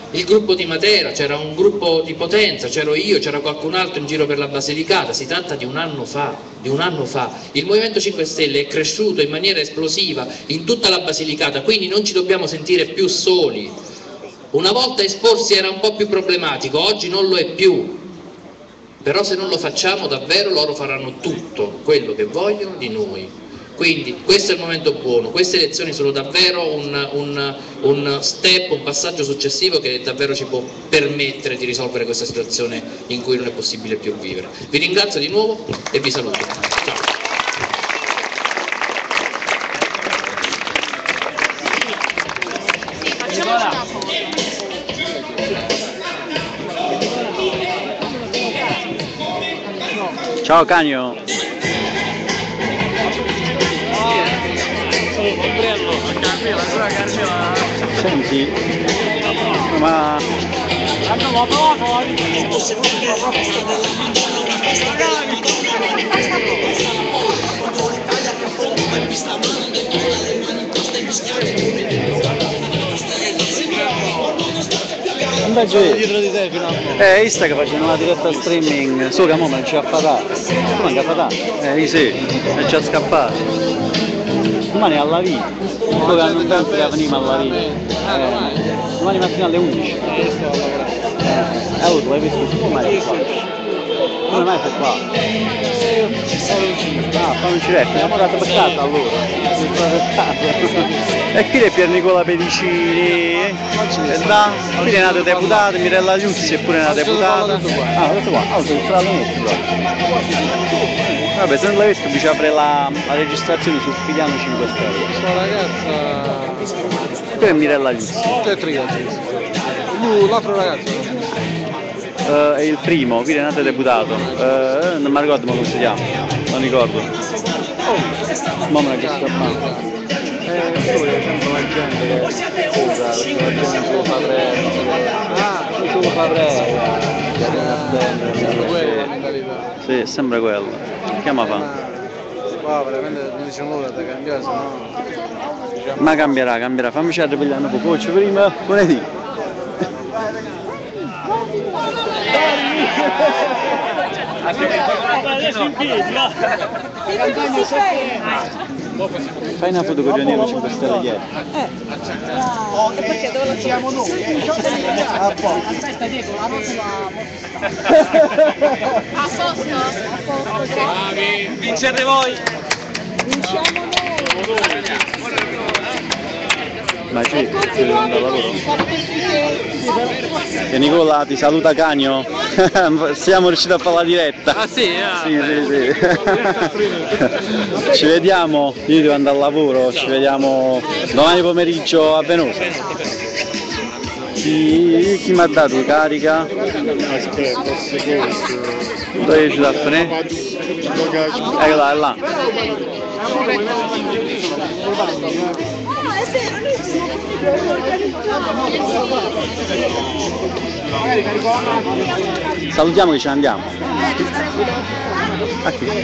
il gruppo di Matera, c'era un gruppo di Potenza, c'ero io, c'era qualcun altro in giro per la Basilicata, si tratta di un anno fa, il Movimento 5 Stelle è cresciuto in maniera esplosiva in tutta la Basilicata, quindi non ci dobbiamo sentire più soli. Una volta esporsi era un po' più problematico, oggi non lo è più, però se non lo facciamo davvero loro faranno tutto quello che vogliono di noi. Quindi questo è il momento buono, queste elezioni sono davvero un step, un passaggio successivo che davvero ci può permettere di risolvere questa situazione in cui non è possibile più vivere. Vi ringrazio di nuovo e vi saluto. Ciao. Ciao Canio. Senti, ma invece dietro di te fino a Insta che facciano una diretta streaming, so che mo non c'è a fatà, manca a fatà, sì, è già scappato. Domani alla vita, dove hanno un tempo che veniamo alla vita, domani mattina alle 11. Allora, l'hai visto come mai fa? Come mai fa qua? Ah, fa un ciretto, abbiamo dato per casa allora. E qui è Pier Nicola Pedicini, e là, qui è nata deputata, Mirella Liuzzi è pure una deputata. Ah, questo qua, sono tra vabbè, se non l'hai visto vi apre la registrazione su Figliano 5 Stelle. Questa ragazza... Qui è Mirella Liuzzi. Tutte e tre l'altro ragazzo? È il primo, qui è nato deputato. Non mi ricordo come si chiama, non ricordo. Ma me la che scappando. Solo c'è sempre la gente che scusa, perché la gente solo fa prega. Solo fa prega. Sì, è sempre quello. Che ma fa? Qua veramente non dice nulla da cambiare, se no... Ma cambierà, fammi cercare per gli anni coach prima, lunedì. Fai una foto con Gianino 5 Stelle dietro. E perché dove lo siamo noi? Aspetta Diego, la prossima A posto? Vincete voi! vinciamo noi! Ma ci devi andare al lavoro? E Nicola ti saluta Canio? Siamo riusciti a fare la diretta. Ah sì? Sì. Ci vediamo, io devo andare al lavoro, ci vediamo domani pomeriggio a Venosa. Chi mi ha dato carica? Aspetta, secondo. Dove ci da fare? Eccola, è là. Salutiamo che ce ne andiamo. A chi?